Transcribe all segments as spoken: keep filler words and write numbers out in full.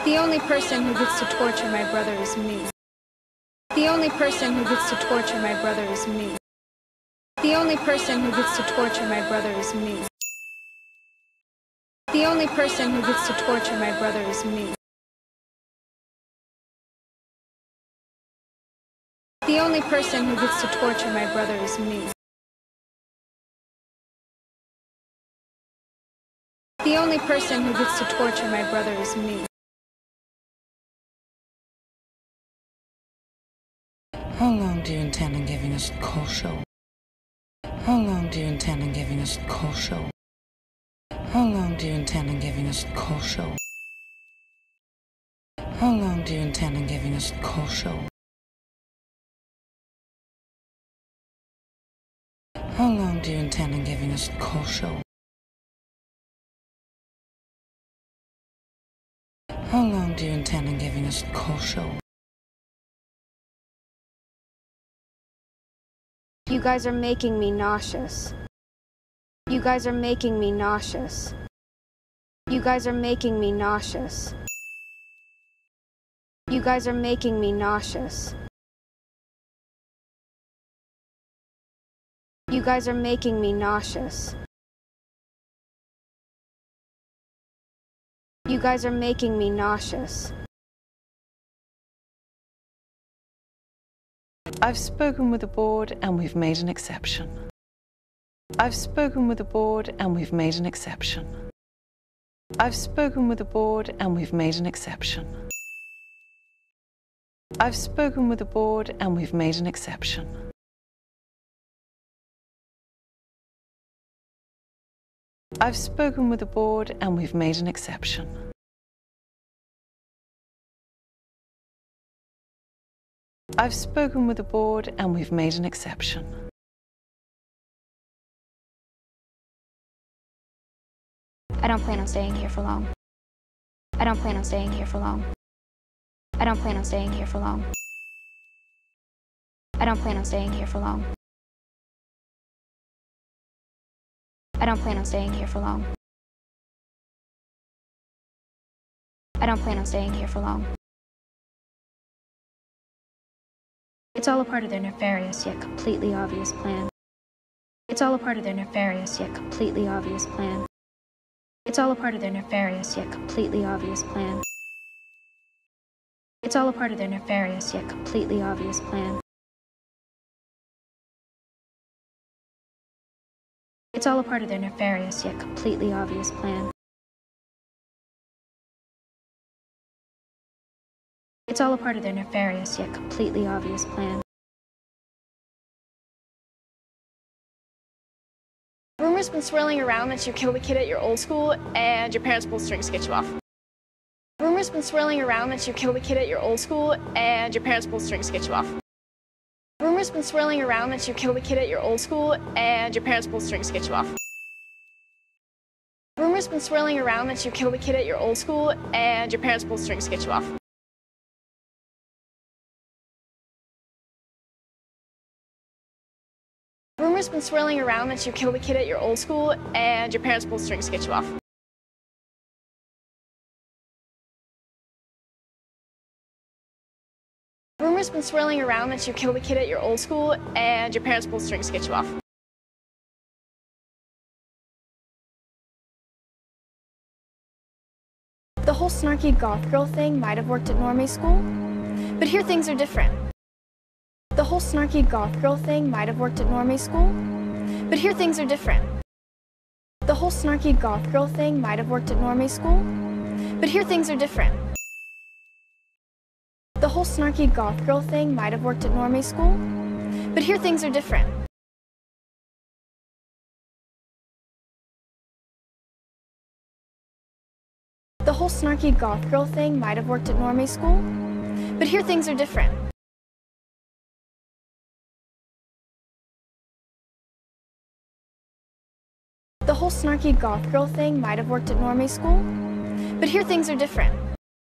The only person who gets to torture my brother is me. The only person who gets to torture my brother is me. The only person who gets to torture my brother is me. The only person who gets to torture my brother is me. The only person who gets to torture my brother is me. The only person who gets to torture my brother is me. How long do you intend on giving us the cold show? How long do you intend on giving us the cold show? How long do you intend on giving us the cold show? How long do you intend on giving us the cold show? How long do you intend on giving us the cold show? How long do you intend on giving us the cold show? You guys are making me nauseous. You guys are making me nauseous. You guys are making me nauseous. You guys are making me nauseous. You guys are making me nauseous. You guys are making me nauseous. I've spoken with the board and we've made an exception. I've spoken with the board and we've made an exception. I've spoken with the board and we've made an exception. I've spoken with the board and we've made an exception. I've spoken with the board and we've made an exception. I've spoken with the board and we've made an exception. I don't plan on staying here for long. I don't plan on staying here for long. I don't plan on staying here for long. I don't plan on staying here for long. I don't plan on staying here for long. I don't plan on staying here for long. It's all a part of their nefarious yet completely obvious plan. It's all a part of their nefarious yet completely obvious plan. It's all a part of their nefarious yet completely obvious plan. It's all a part of their nefarious yet completely obvious plan. It's all a part of their nefarious yet completely obvious plan. It's all a part of their nefarious yet completely obvious plan. Rumors been swirling around that you killed a kid at your old school and your parents pulled strings to get you off. Rumors been swirling around that you killed a kid at your old school and your parents pulled strings to get you off. Rumors been swirling around that you killed a kid at your old school and your parents pulled strings to get you off. Rumors been swirling around that you killed a kid at your old school and your parents pulled strings to get you off. Rumors been swirling around that you killed a kid at your old school and your parents pulled strings to get you off. Rumors been swirling around that you killed a kid at your old school and your parents pulled strings to get you off. The whole snarky goth girl thing might have worked at normie school, but here things are different. The whole snarky goth girl thing might have worked at normie school, but here things are different. The whole snarky goth girl thing might have worked at normie school, but here things are different. The whole snarky goth girl thing might have worked at normie school, but here things are different. The whole snarky goth girl thing might have worked at normie school, but here things are different. The whole snarky goth girl thing might have worked at normie school, but here things are different.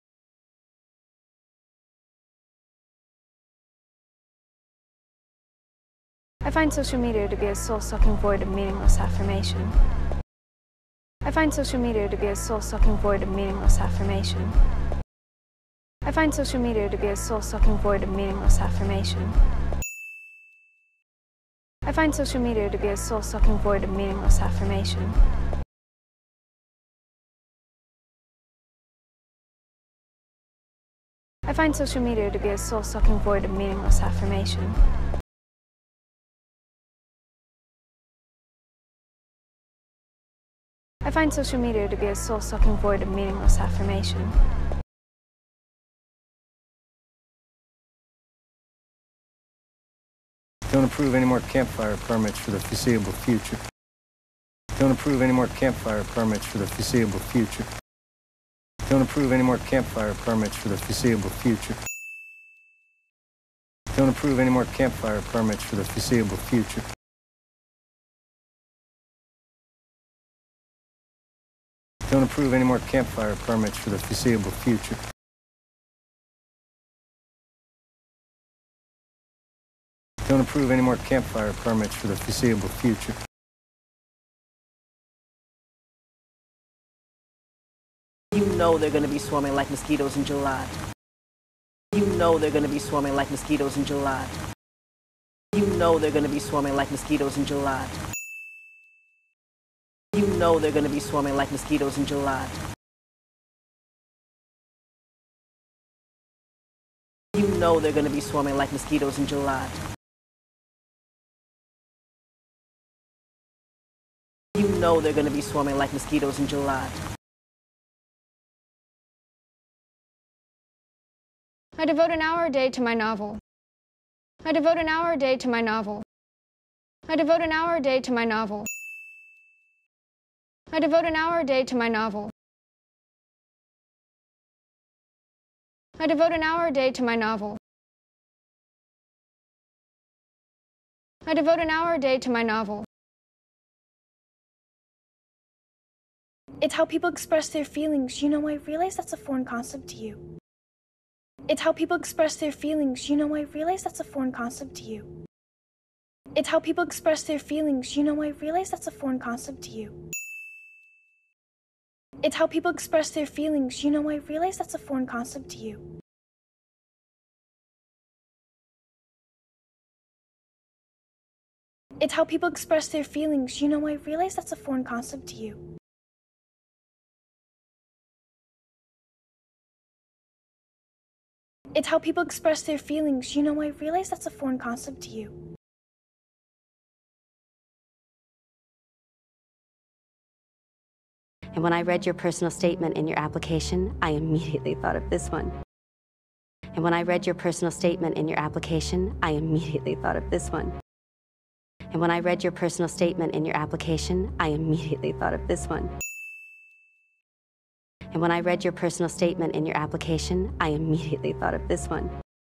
I find social media to be a soul-sucking void of meaningless affirmation. I find social media to be a soul-sucking void of meaningless affirmation. I find social media to be a soul-sucking void of meaningless affirmation. I find social media to be a soul-sucking void of meaningless affirmation. I find social media to be a soul-sucking void of meaningless affirmation. I find social media to be a soul-sucking void of meaningless affirmation. Don't approve any more campfire permits for the foreseeable future. Don't approve any more campfire permits for the foreseeable future. Don't approve any more campfire permits for the foreseeable future. Don't approve any more campfire permits for the foreseeable future. Don't approve any more campfire permits for the foreseeable future. Don't approve any more campfire permits for the foreseeable future. You know they're going to be swarming like mosquitoes in July. You know they're going to be swarming like mosquitoes in July. You know they're going to be swarming like mosquitoes in July. You know they're going to be swarming like mosquitoes in July. You know they're going to be swarming like mosquitoes in July. You know they're going to be swarming like mosquitoes in July. I devote an hour a day to my novel. I devote an hour a day to my novel. I devote an hour a day to my novel. I devote an hour a day to my novel. I devote an hour a day to my novel. I devote an hour a day to my novel. It's how people express their feelings. You know, I realize that's a foreign concept to you. It's how people express their feelings. You know, I realize that's a foreign concept to you. It's how people express their feelings. You know, I realize that's a foreign concept to you. It's how people express their feelings. You know, I realize that's a foreign concept to you. It's how people express their feelings. You know, I realize that's a foreign concept to you. It's how people express their feelings. You know, I realize that's a foreign concept to you. And when I read your personal statement in your application, I immediately thought of this one. And when I read your personal statement in your application, I immediately thought of this one. And when I read your personal statement in your application, I immediately thought of this one. And when I read your personal statement in your application, I immediately thought of this one.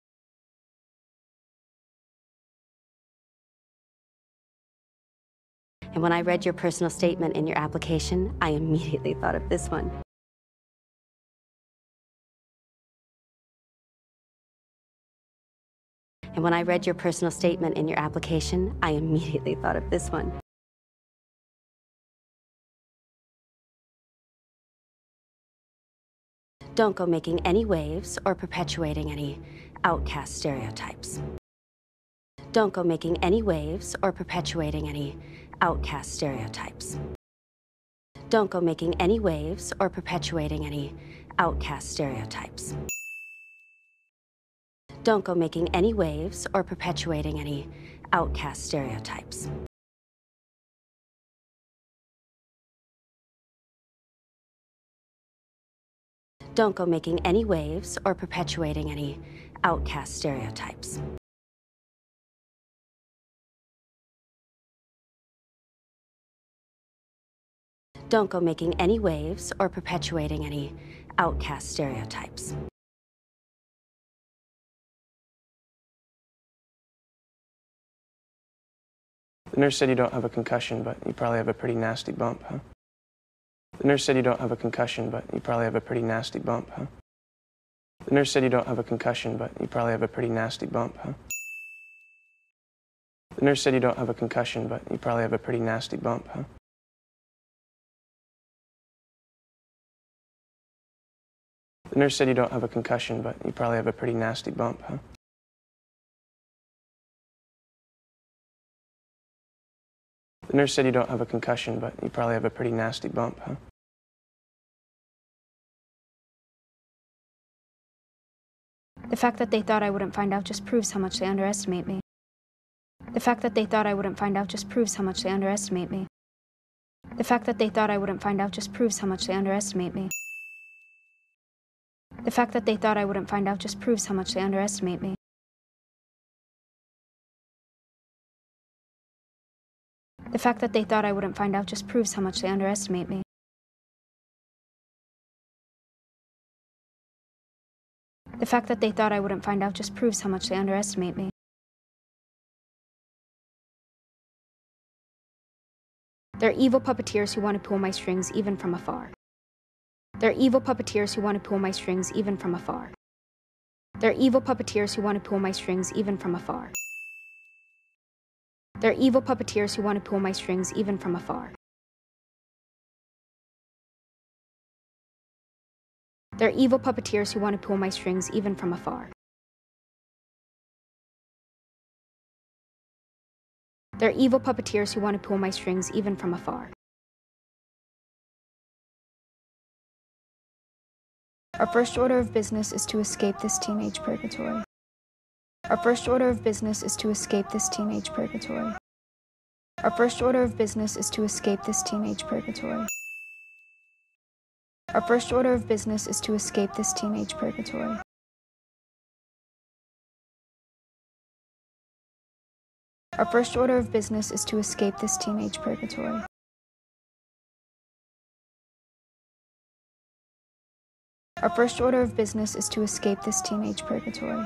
And when I read your personal statement in your application, I immediately thought of this one. And when I read your personal statement in your application, I immediately thought of this one. Don't go making any waves or perpetuating any outcast stereotypes. Don't go making any waves or perpetuating any outcast stereotypes. Don't go making any waves or perpetuating any outcast stereotypes. Don't go making any waves or perpetuating any outcast stereotypes. Don't go making any waves or perpetuating any outcast stereotypes. Don't go making any waves or perpetuating any outcast stereotypes. The nurse said you don't have a concussion, but you probably have a pretty nasty bump, huh? The nurse said you don't have a concussion, but you probably have a pretty nasty bump, huh? The nurse said you don't have a concussion, but you probably have a pretty nasty bump, huh? The nurse said you don't have a concussion, but you probably have a pretty nasty bump, huh? The nurse said you don't have a concussion, but you probably have a pretty nasty bump, huh? The nurse said you don't have a concussion, but you probably have a pretty nasty bump, huh? The fact that they thought I wouldn't find out just proves how much they underestimate me. The fact that they thought I wouldn't find out just proves how much they underestimate me. The fact that they thought I wouldn't find out just proves how much they underestimate me. The fact that they thought I wouldn't find out just proves how much they underestimate me. The fact that they thought I wouldn't find out just proves how much they underestimate me. The fact that they thought I wouldn't find out just proves how much they underestimate me. They're evil puppeteers who want to pull my strings even from afar. They're evil puppeteers who want to pull my strings even from afar. They're evil puppeteers who want to pull my strings even from afar. They're evil puppeteers who want to pull my strings even from afar. They're evil puppeteers who want to pull my strings even from afar. They're evil puppeteers who want to pull my strings even from afar. Our first order of business is to escape this teenage purgatory. Our first order of business is to escape this teenage purgatory. Our first order of business is to escape this teenage purgatory. Our first order of business is to escape this teenage purgatory. Our first order of business is to escape this teenage purgatory. Our first order of business is to escape this teenage purgatory.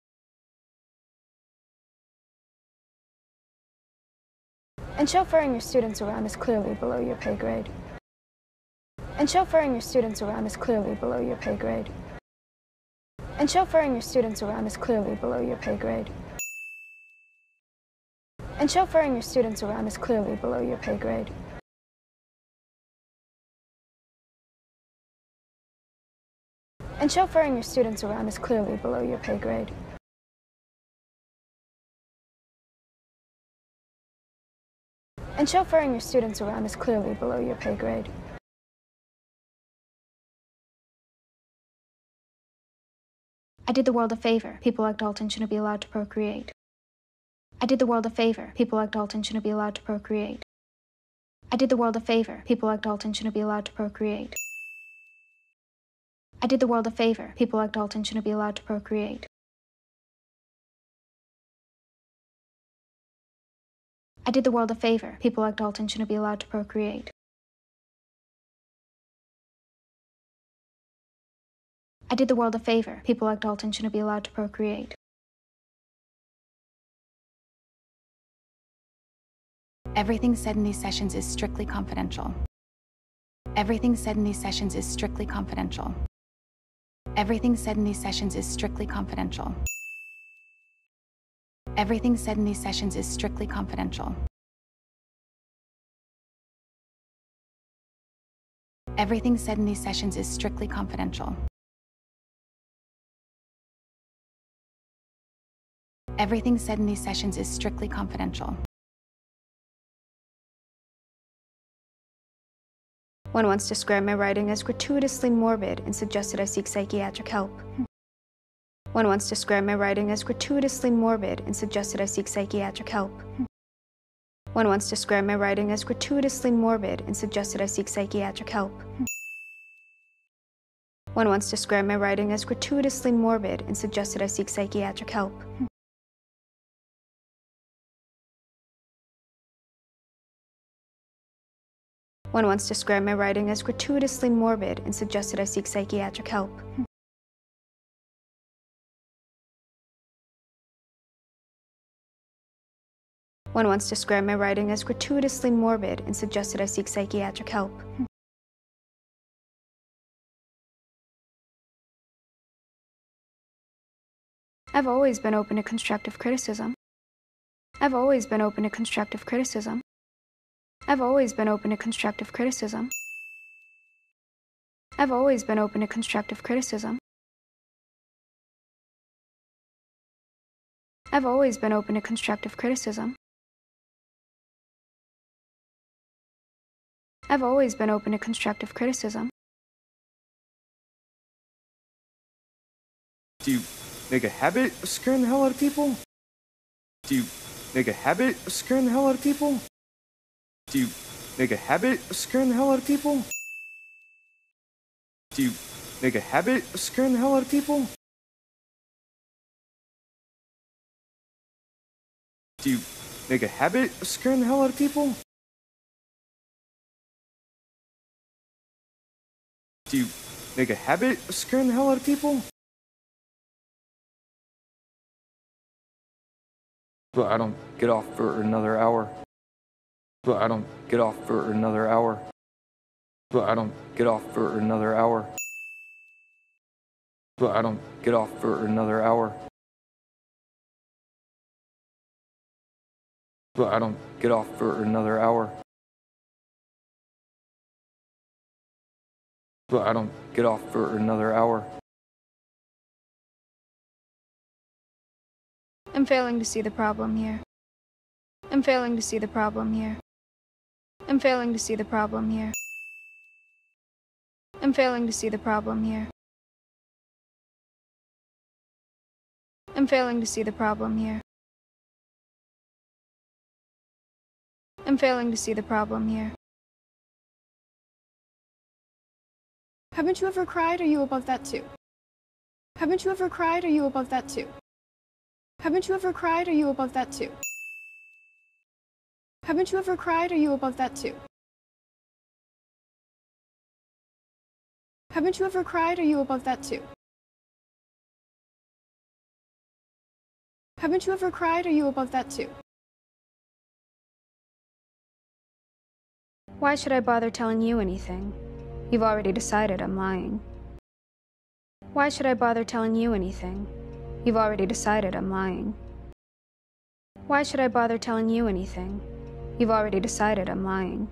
And chauffeuring your students around is clearly below your pay grade. And chauffeuring your students around is clearly below your pay grade. And chauffeuring your students around is clearly below your pay grade. And chauffeuring your students around is clearly below your pay grade. And chauffeuring your students around is clearly below your pay grade. And chauffeuring your students around is clearly below your pay grade. I did the world a favor. People like Dalton shouldn't be allowed to procreate. I did the world a favor. People like Dalton shouldn't be allowed to procreate. I did the world a favor. People like Dalton shouldn't be allowed to procreate. I did the world a favor. People like Dalton shouldn't be allowed to procreate. I did the world a favor. People like Dalton shouldn't be allowed to procreate. I did the world a favor. People like Dalton shouldn't be allowed to procreate. Everything said in these sessions is strictly confidential. Everything said in these sessions is strictly confidential. Everything said in these sessions is strictly confidential. Everything said in these sessions is strictly confidential. Everything said in these sessions is strictly confidential. Everything said in these sessions is strictly confidential. One once described my writing as gratuitously morbid and suggested I seek psychiatric help. One once described my writing as gratuitously morbid and suggested I seek psychiatric help. One once described my writing as gratuitously morbid and suggested I seek psychiatric help. One once described my writing as gratuitously morbid and suggested I seek psychiatric help. One once described my writing as gratuitously morbid and suggested I seek psychiatric help. One once described my writing as gratuitously morbid and suggested I seek psychiatric help. I've always been open to constructive criticism. I've always been open to constructive criticism. I've always been open to constructive criticism. I've always been open to constructive criticism. I've always been open to constructive criticism. I've always been open to constructive criticism. Do you make a habit of scaring the hell out of people? Do you make a habit of scaring the hell out of people? Do you make a habit of scaring the hell out of people? Do you make a habit of scaring the hell out of people? Do you make a habit of scaring the hell out of people? Do you make a habit of scaring the hell out of people? But I don't get off for another hour. But I don't get off for another hour. But I don't get off for another hour. But I don't get off for another hour. But I don't get off for another hour. But I don't get off for another hour. I'm failing to see the problem here. I'm failing to see the problem here. I'm failing to see the problem here. I'm failing to see the problem here. I'm failing to see the problem here. I'm failing to see the problem here. Haven't you ever cried? Are you above that too? Haven't you ever cried? Are you above that too? Haven't you ever cried? Are you above that too? Haven't you ever cried? Are you above that too? Haven't you ever cried? Are you above that too? Haven't you ever cried? Are you above that too? Why should I bother telling you anything? You've already decided I'm lying. Why should I bother telling you anything? You've already decided I'm lying. Why should I bother telling you anything? You've already decided I'm lying.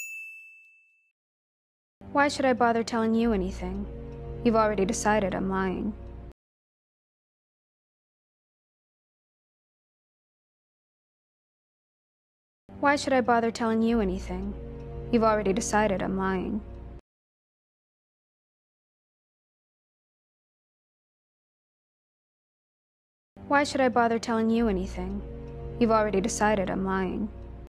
Why should I bother telling you anything? You've already decided I'm lying. Why should I bother telling you anything? You've already decided I'm lying. Why should I bother telling you anything? You've already decided I'm lying.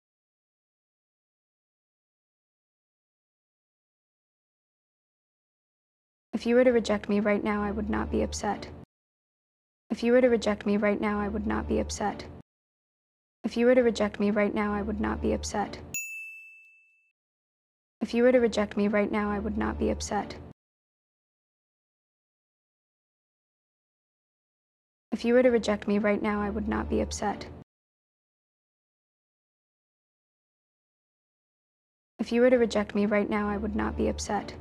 If you were to reject me right now, I would not be upset. If you were to reject me right now, I would not be upset. If you were to reject me right now, I would not be upset. If you were to reject me right now, I would not be upset. If you were to reject me right now, I would not be upset. If you were to reject me right now, I would not be upset.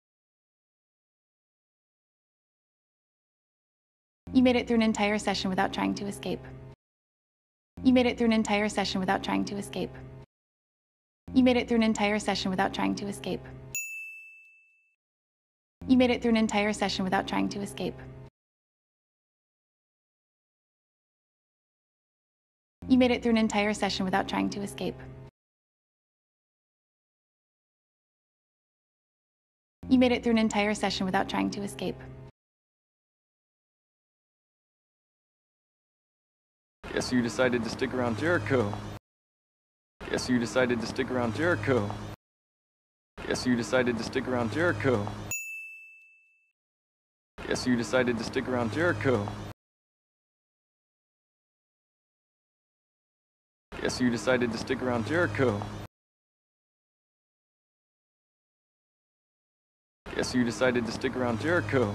You made it through an entire session without trying to escape. You made it through an entire session without trying to escape. You made it through an entire session without trying to escape. You made it through an entire session without trying to escape. You made it through an entire session without trying to escape. You made it through an entire session without trying to escape. Guess you decided to stick around Jericho. Guess you decided to stick around Jericho. Guess you decided to stick around Jericho. Guess you decided to stick around Jericho. Guess you decided to stick around Jericho. Guess you decided to stick around Jericho.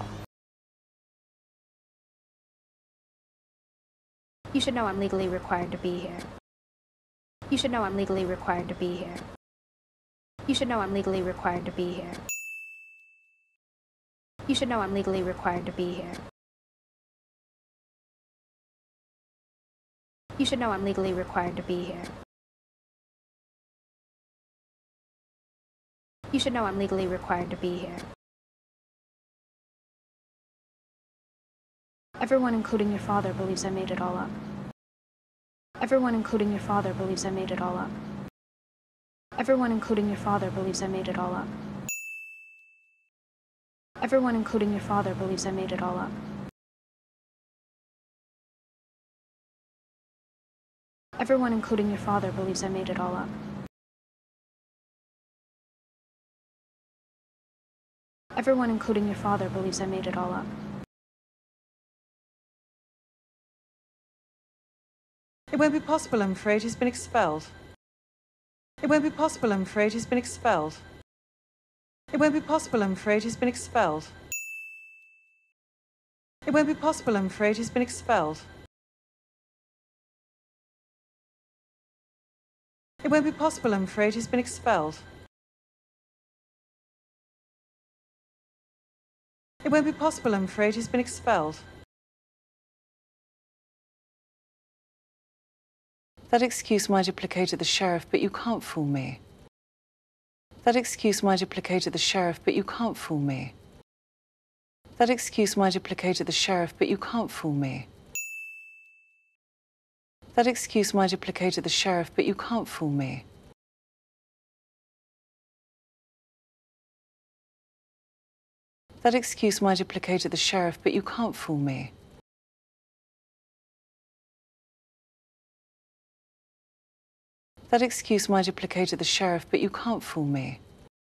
You should know I'm legally required to be here. You should know I'm legally required to be here. You should know I'm legally required to be here. You should know I'm legally required to be here. You should know I'm legally required to be here. You should know I'm legally required to be here. Everyone, including your father, believes I made it all up. Everyone, including your father, believes I made it all up. Everyone, including your father, believes I made it all up. Everyone, including your father, believes I made it all up. Everyone, including your father, believes I made it all up. Everyone, including your father, believes I made it all up. It won't be possible, I'm afraid. He's been expelled. It won't be possible, I'm afraid. He's been expelled. It won't be possible, I'm afraid. He's been expelled. It won't be possible, I'm afraid. He's been expelled. It won't be possible, I'm afraid. He's been expelled. It won't be possible, I'm afraid. He's been expelled. That excuse might have placated the sheriff, but you can't fool me. That excuse might have placated the sheriff, but you can't fool me. That excuse might have placated the sheriff, but you can't fool me. That excuse might have placated the sheriff, but you can't fool me. That excuse might have placated the sheriff, but you can't fool me. That excuse might have placated the sheriff, but you can't fool me.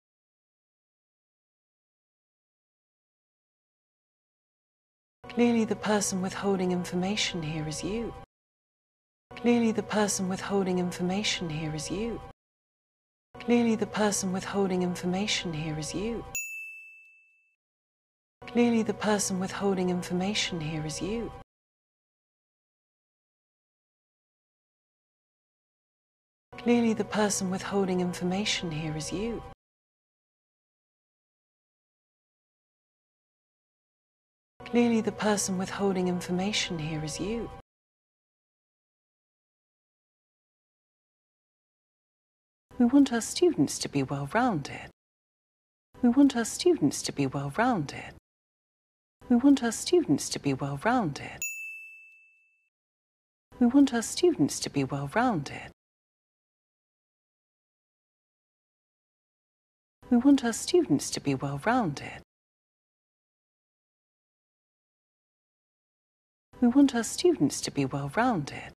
Clearly the person withholding information here is you. Clearly the person withholding information here is you. Clearly the person withholding information here is you. Clearly the person withholding information here is you. Clearly the person withholding information here is you. Clearly the person withholding information here is you. We want our students to be well-rounded. We want our students to be well-rounded. We want our students to be well-rounded. We want our students to be well-rounded. We want our students to be well-rounded. We want our students to be well-rounded.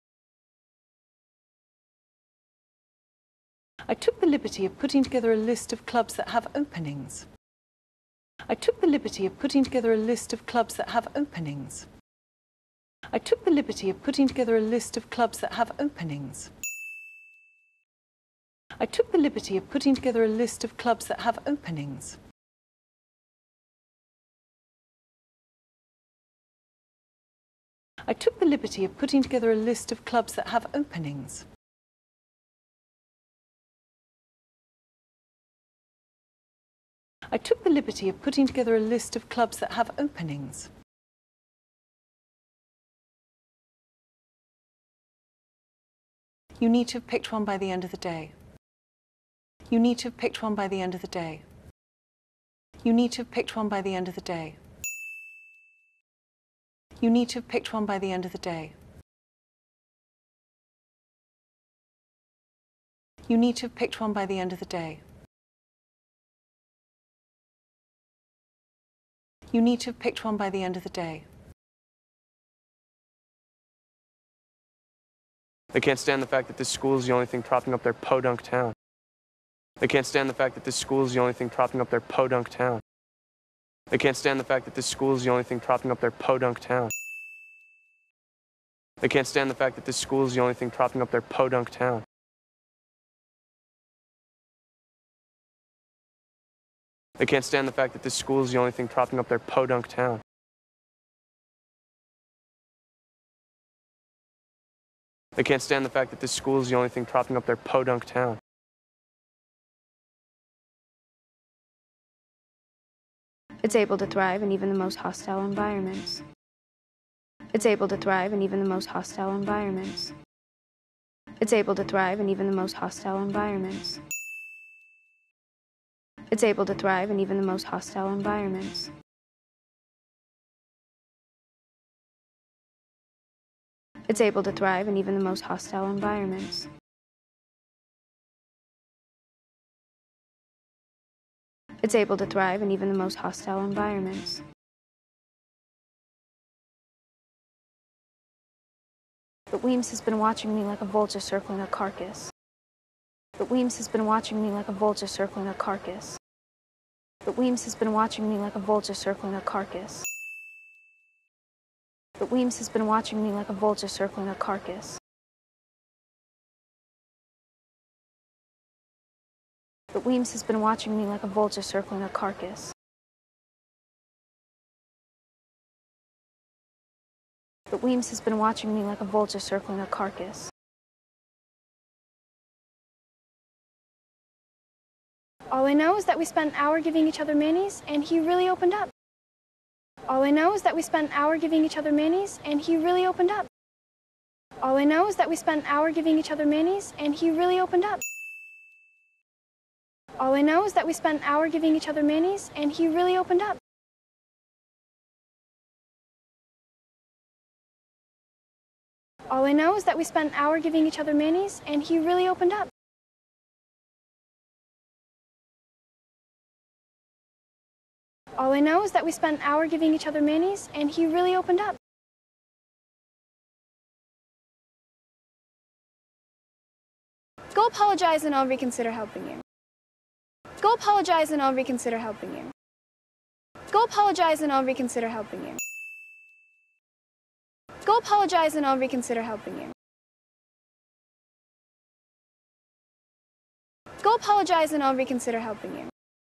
I took the liberty of putting together a list of clubs that have openings. I took the liberty of putting together a list of clubs that have openings. I took the liberty of putting together a list of clubs that have openings. I took the liberty of putting together a list of clubs that have openings. I took the liberty of putting together a list of clubs that have openings. I took the liberty of putting together a list of clubs that have openings. You need to have picked one by the end of the day. You need to have picked one by the end of the day. You need to have picked one by the end of the day. You need to have picked one by the end of the day. You need to have picked one by the end of the day. You need to have picked one by the end of the day. They can't stand the fact that this school is the only thing propping up their podunk town. They can't stand the fact that this school is the only thing propping up their podunk town. They can't stand the fact that this school is the only thing propping up their podunk town. They can't stand the fact that this school is the only thing propping up their podunk town. They can't stand the fact that this school is the only thing propping up their podunk town. They can't stand the fact that this school is the only thing propping up their podunk town. It's able to thrive in even the most hostile environments. It's able to thrive in even the most hostile environments. It's able to thrive in even the most hostile environments. It's able to thrive in even the most hostile environments. It's able to thrive in even the most hostile environments. It's able to thrive in even the most hostile environments. But Weems has been watching me like a vulture circling a carcass. But Weems has been watching me like a vulture circling a carcass. But Weems has been watching me like a vulture circling a carcass. But Weems has been watching me like a vulture circling a carcass. But Weems has been watching me like a vulture circling a carcass. But Weems has been watching me like a vulture circling a carcass. All I know is that we spent an hour giving each other manis, and he really opened up. All I know is that we spent an hour giving each other manis, and he really opened up. All I know is that we spent an hour giving each other manis, and he really opened up. All I know is that we spent an hour giving each other manis, and he really opened up. All I know is that we spent an hour giving each other manis, and he really opened up. All I know is that we spent an hour giving each other manis, and he really opened up. Go apologize and I'll reconsider helping you. Go apologize and I'll reconsider helping you. Go apologize and I'll reconsider helping you. Go apologize and I'll reconsider helping you. Go apologize and I'll reconsider helping you.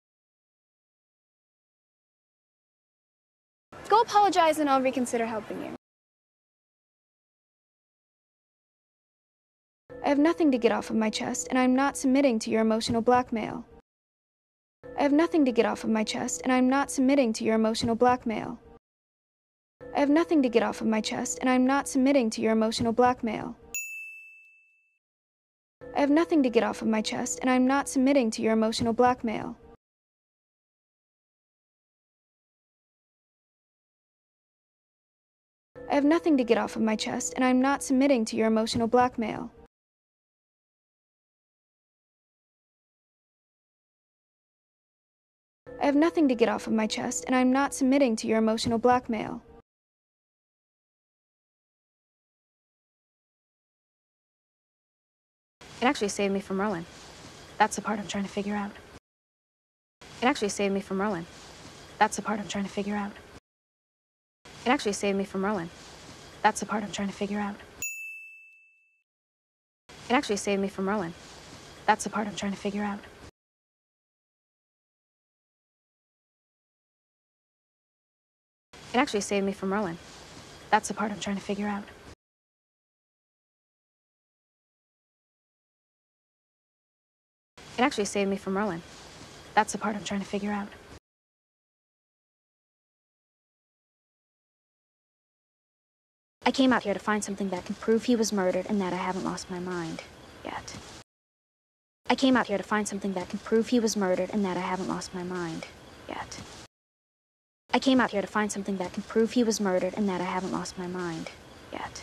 Go apologize and I'll reconsider helping you. I have nothing to get off of my chest, and I'm not submitting to your emotional blackmail. I have nothing to get off of my chest, and I'm not submitting to your emotional blackmail. I have nothing to get off of my chest, and I'm not submitting to your emotional blackmail. I have nothing to get off of my chest, and I'm not submitting to your emotional blackmail. I have nothing to get off of my chest, and I'm not submitting to your emotional blackmail. I have nothing to get off of my chest, and I'm not submitting to your emotional blackmail. It actually saved me from Rowan. That's the part I'm trying to figure out. It actually saved me from Rowan. That's the part I'm trying to figure out. It actually saved me from Rowan. That's the part I'm trying to figure out. It actually saved me from Rowan. That's the part I'm trying to figure out. It actually saved me from Rowan. That's the part I'm trying to figure out. It actually saved me from Rowan. That's the part I'm trying to figure out. I came out here to find something that can prove he was murdered and that I haven't lost my mind yet. I came out here to find something that can prove he was murdered and that I haven't lost my mind yet. I came out here to find something that can prove he was murdered and that I haven't lost my mind yet.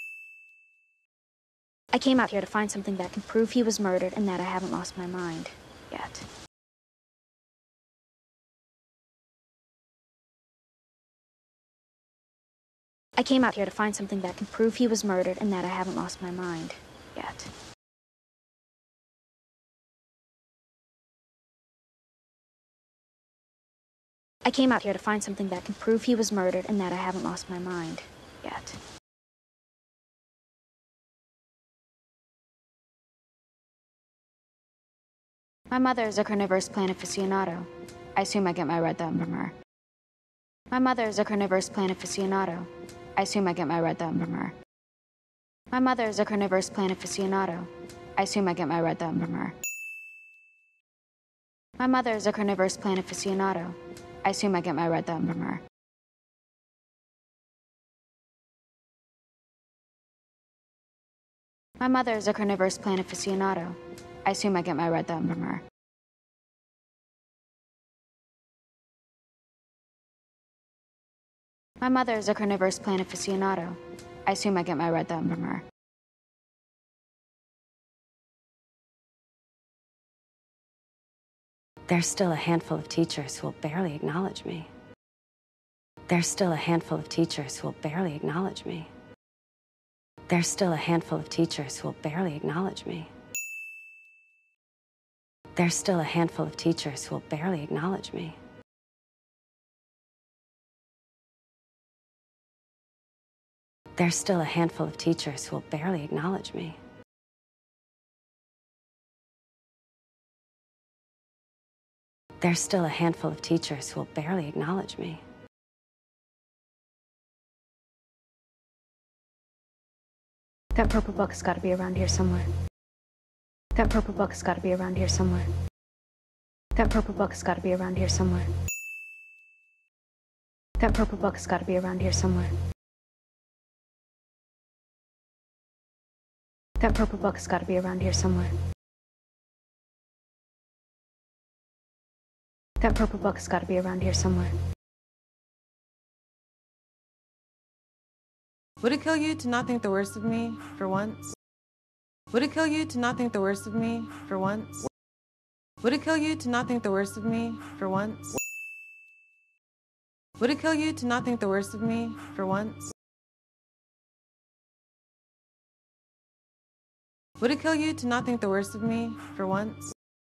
I came out here to find something that can prove he was murdered and that I haven't lost my mind yet. I came out here to find something that can prove he was murdered and that I haven't lost my mind yet. I came out here to find something that can prove he was murdered and that I haven't lost my mind yet. My mother is a carnivorous plant aficionado. I assume I get my red thumb from her. My mother is a carnivorous plant aficionado. I assume I get my red thumb from her. My mother is a carnivorous plant aficionado. I assume I get my red thumb from her. My mother is a carnivorous plant aficionado. I assume I get my red thumb from her. My mother is a carnivorous plant aficionado. I assume I get my red thumb from her. My mother is a carnivorous plant aficionado. I assume I get my red thumb from her. There's still a handful of teachers who will barely acknowledge me. There's still a handful of teachers who will barely acknowledge me. There's still a handful of teachers who will barely acknowledge me. There's still a handful of teachers who will barely acknowledge me. There's still a handful of teachers who will barely acknowledge me. There's still a handful of teachers who will barely acknowledge me. That purple book's gotta be around here somewhere. That purple book's gotta be around here somewhere. That purple book's gotta be around here somewhere. That purple book's gotta be around here somewhere. That purple book's gotta be around here somewhere. That purple book's gotta be around here somewhere. Would it kill you to not think the worst of me for once? Would it kill you to not think the worst of me for once? Would it kill you to not think the worst of me for once? Would it kill you to not think the worst of me for once? Would it kill you to not think the worst of me for once?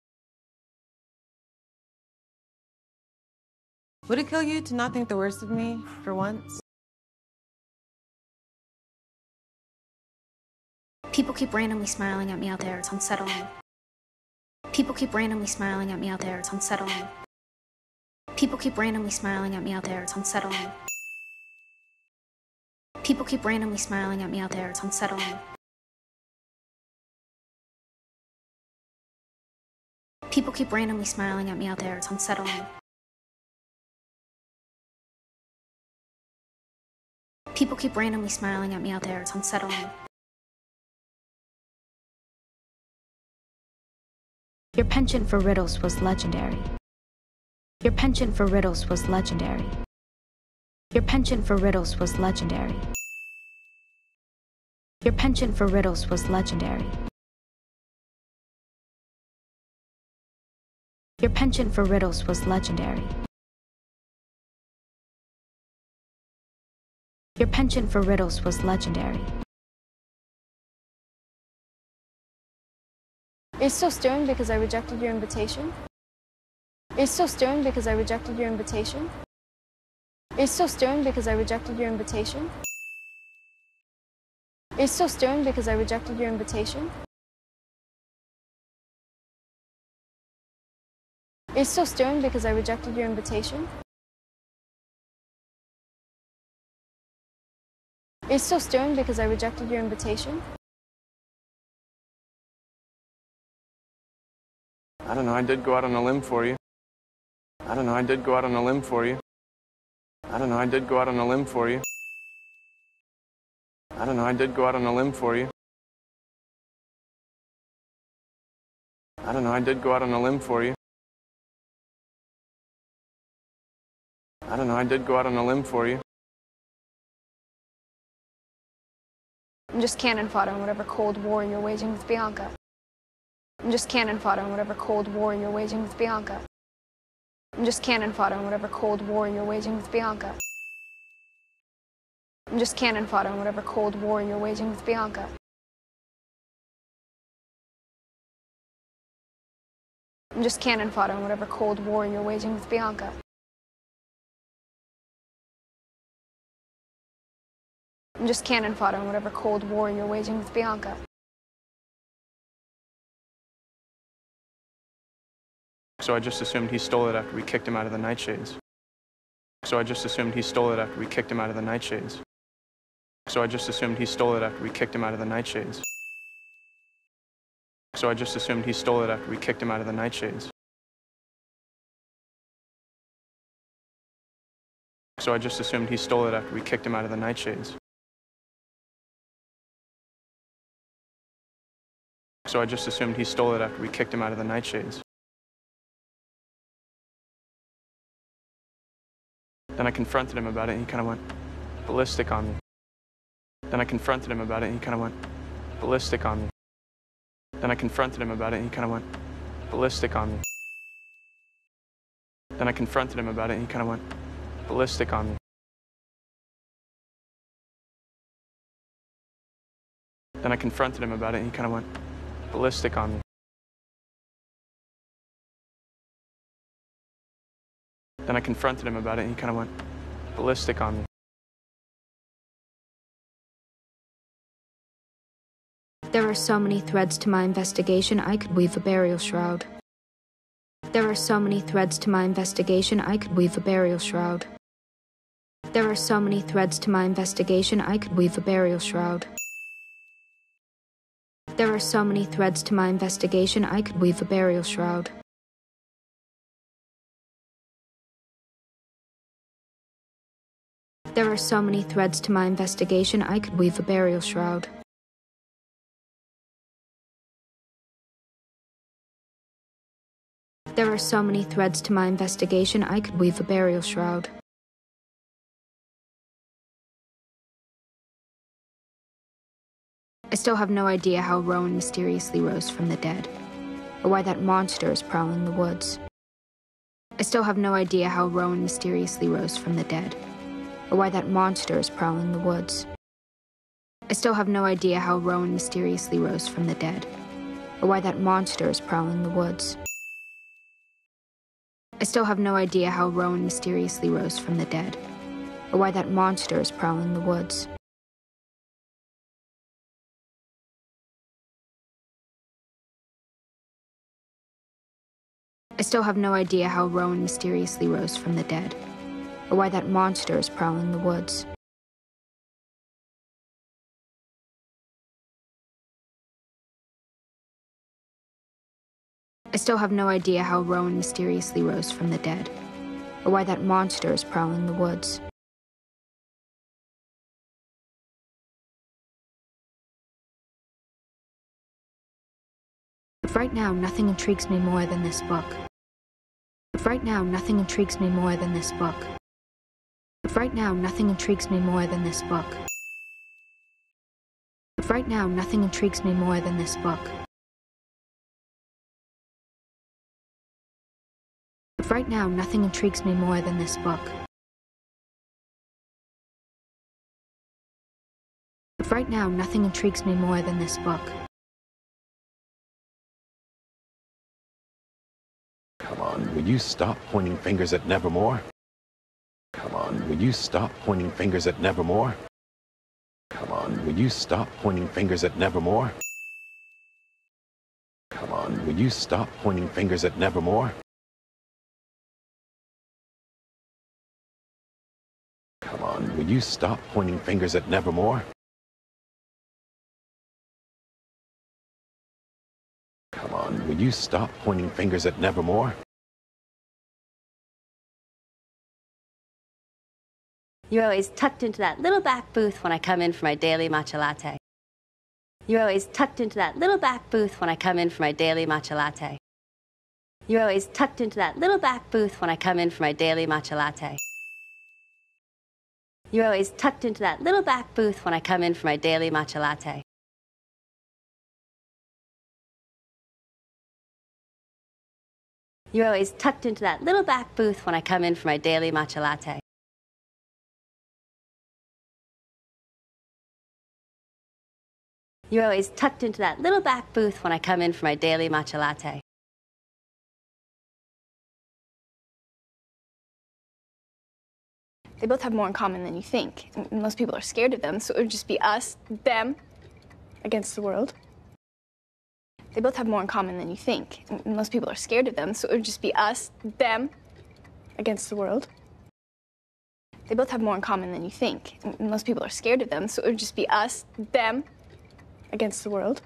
Would it kill you to not think the worst of me for once? People keep randomly smiling at me out there, it's unsettling. People keep randomly smiling at me out there, it's unsettling. People keep randomly smiling at me out there, it's unsettling. People keep randomly smiling at me out there, it's unsettling. People keep randomly smiling at me out there, it's unsettling. People keep randomly smiling at me out there, it's unsettling. Your penchant for riddles was legendary. Your penchant for riddles was legendary. Your penchant for riddles was legendary. Your penchant for riddles was legendary. Your penchant for riddles was legendary. Your penchant for riddles was legendary. Are you still stirring because I rejected your invitation? Are you still stirring because I rejected your invitation? Are you still stirring because I rejected your invitation? Are you still stirring because I rejected your invitation? Are you still stirring because I rejected your invitation? Are you still stirring because I rejected your invitation? I don't know, I did go out on a limb for you. I don't know, I did go out on a limb for you. I don't know, I did go out on a limb for you. I don't know, I did go out on a limb for you. I don't know, I did go out on a limb for you. I don't know, I did go out on a limb for you. I'm just cannon fodder in whatever Cold War you're waging with Bianca. I'm just cannon fodder in whatever Cold War you're waging with Bianca. I'm just cannon fodder in whatever Cold War you're waging with Bianca. I'm just cannon fodder in whatever Cold War you're waging with Bianca. I'm just cannon fodder in whatever Cold War you're waging with Bianca. I'm just cannon fodder in whatever Cold War you're waging with Bianca. So I just assumed he stole it after we kicked him out of the nightshades. So I just assumed he stole it after we kicked him out of the nightshades. So I just assumed he stole it after we kicked him out of the nightshades. So I just assumed he stole it after we kicked him out of the nightshades. So I just assumed he stole it after we kicked him out of the nightshades. So I just assumed he stole it after we kicked him out of the nightshades. Then I confronted him about it and he kind of went ballistic on me. Then I confronted him about it, and he kind of went ballistic on me. Then I confronted him about it, and he kind of went ballistic on me. Then I confronted him about it, and he kind of went ballistic on me. Then I confronted him about it, and he kind of went ballistic on me. Then I confronted him about it, and he kind of went ballistic on me. There are so many threads to my investigation, I could weave a burial shroud. There are so many threads to my investigation, I could weave a burial shroud. There are so many threads to my investigation, I could weave a burial shroud. There are so many threads to my investigation, I could weave a burial shroud. There are so many threads to my investigation, I could weave a burial shroud. There are so many threads to my investigation, I could weave a burial shroud. I still have no idea how Rowan mysteriously rose from the dead, or why that monster is prowling the woods. I still have no idea how Rowan mysteriously rose from the dead, or why that monster is prowling the woods. I still have no idea how Rowan mysteriously rose from the dead, or why that monster is prowling the woods. I still have no idea how Rowan mysteriously rose from the dead, or why that monster is prowling the woods. I still have no idea how Rowan mysteriously rose from the dead, or why that monster is prowling the woods. I still have no idea how Rowan mysteriously rose from the dead, or why that monster is prowling the woods. But right now, nothing intrigues me more than this book. But right now, nothing intrigues me more than this book. But right now, nothing intrigues me more than this book. But right now, nothing intrigues me more than this book. But right now, nothing intrigues me more than this book. But right now, nothing intrigues me more than this book. Come on, will you stop pointing fingers at Nevermore? Come on, will you stop pointing fingers at Nevermore? Come on, will you stop pointing fingers at Nevermore? Come on, will you stop pointing fingers at Nevermore? Come on, will you stop pointing fingers at Nevermore? Come on, will you stop pointing fingers at Nevermore? You're always tucked into that little back booth when I come in for my daily matcha latte. You're always tucked into that little back booth when I come in for my daily matcha latte. You're always tucked into that little back booth when I come in for my daily matcha latte. You're always tucked into that little back booth when I come in for my daily matcha latte. You're always tucked into that little back booth when I come in for my daily matcha latte. You're always tucked into that little back booth when I come in for my daily matcha latte. They both have more in common than you think. And most people are scared of them, so it would just be us, them, against the world. They both have more in common than you think. And most people are scared of them, so it would just be us, them, against the world. They both have more in common than you think. And most people are scared of them, so it would just be us, them, against the world.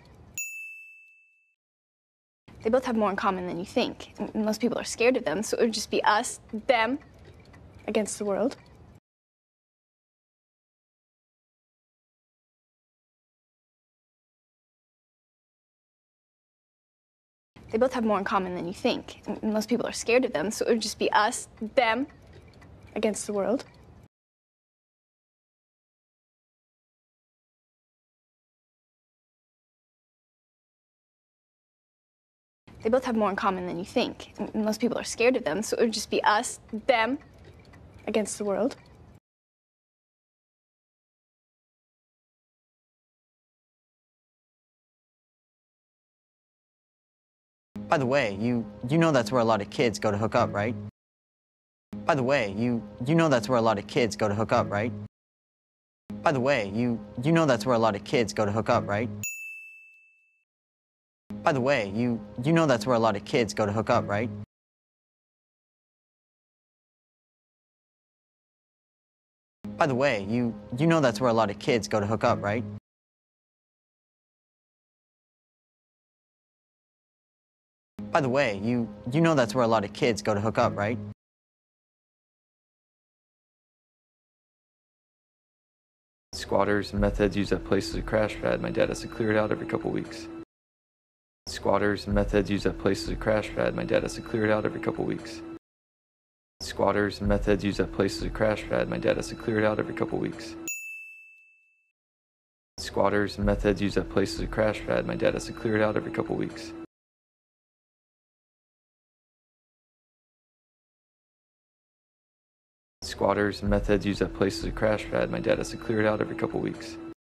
They both have more in common than you think. And most people are scared of them, so it would just be us, them, against the world. They both have more in common than you think. And most people are scared of them, so it would just be us, them, against the world. They both have more in common than you think. And most people are scared of them, so it would just be us, them, against the world. By the way, you, you know that's where a lot of kids go to hook up, right? By the way, you, you know that's where a lot of kids go to hook up, right? By the way, you, you know that's where a lot of kids go to hook up, right? By the way, you, you know that's where a lot of kids go to hook up, right? By the way, you, you know that's where a lot of kids go to hook up, right? By the way, you, you know that's where a lot of kids go to hook up, right? Squatters and meth heads use that place as a crash pad. My dad has to clear it out every couple weeks. Squatters and meth heads use that place as a crash pad. My dad has to clear it out every couple weeks. Squatters and meth heads use that place as a crash pad. My dad has to clear it out every couple weeks. Squatters and meth heads use that place as a crash pad. My dad has to clear it out every couple weeks. Squatters and meth heads use that place as a crash pad. My dad has to clear it out every couple weeks.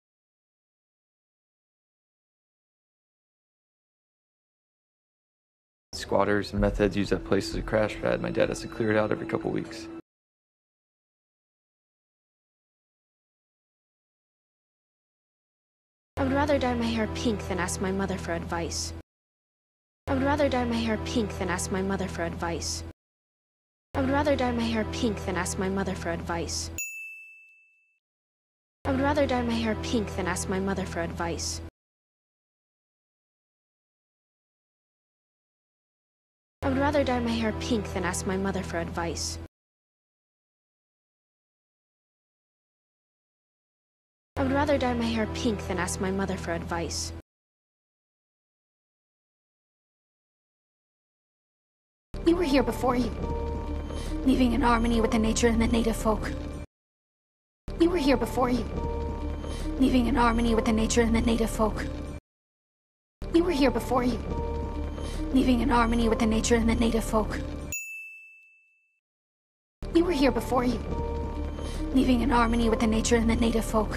Squatters and meth heads use that place as a crash pad. My dad has to clear it out every couple weeks. I would rather dye my hair pink than ask my mother for advice. I would rather dye my hair pink than ask my mother for advice. I would rather dye my hair pink than ask my mother for advice. I would rather dye my hair pink than ask my mother for advice. I would rather dye my hair pink than ask my mother for advice. I would rather dye my hair pink than ask my mother for advice. We were here before you, living in harmony with the nature and the native folk. We were here before you, living in harmony with the nature and the native folk. We were here before you, living in harmony with the nature and the native folk. We were here before you, living in harmony with the nature and the native folk.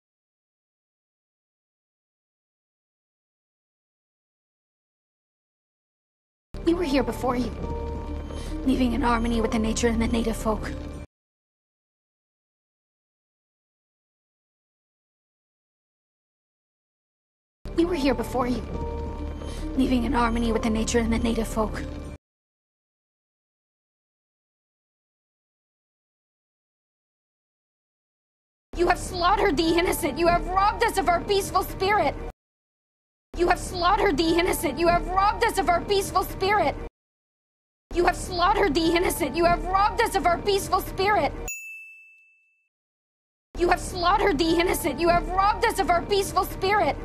We were here before you, living in harmony with the nature and the native folk. We were here before you, living in harmony with the nature and the native folk. You have slaughtered the innocent. You have robbed us of our peaceful spirit. You have slaughtered the innocent. You have robbed us of our peaceful spirit. You have slaughtered the innocent. You have robbed us of our peaceful spirit. You have slaughtered the innocent. You have robbed us of our peaceful spirit.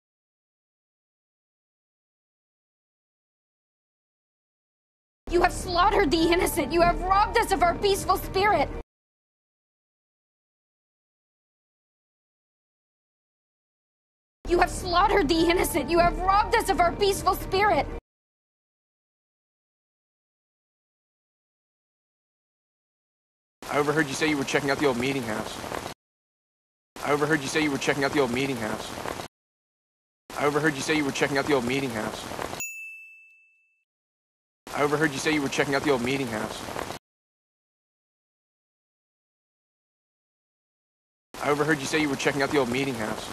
You have slaughtered the innocent. You have robbed us of our peaceful spirit. You have slaughtered the innocent. You have robbed us of our peaceful spirit. I overheard you say you were checking out the old meeting house. I overheard you say you were checking out the old meeting house. I overheard you say you were checking out the old meeting house. I overheard you say you were checking out the old meeting house. I overheard you say you were checking out the old meeting house.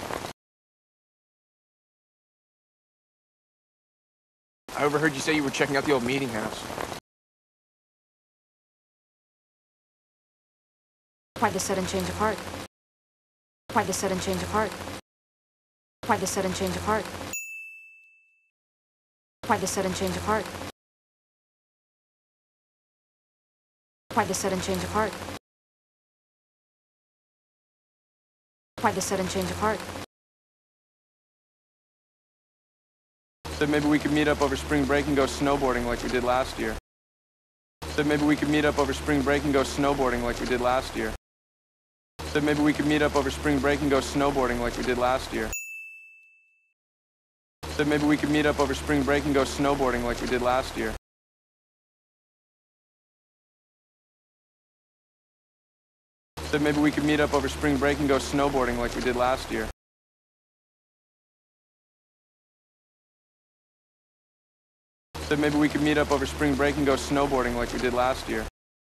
I overheard you say you were checking out the old meeting house. Why the sudden change of heart? Why the sudden change of heart? Why the sudden change of heart? Why the sudden change of heart? Why the sudden change of heart? Why the sudden change of heart? Said maybe we could meet up over spring break and go snowboarding like we did last year. Said maybe we could meet up over spring break and go snowboarding like we did last year. Said maybe we could meet up over spring break and go snowboarding like we did last year. Said maybe we could meet up over spring break and go snowboarding like we did last year. Said maybe we could meet up over spring break and go snowboarding like we did last year. Said maybe we could meet up over spring break and go snowboarding like we did last year.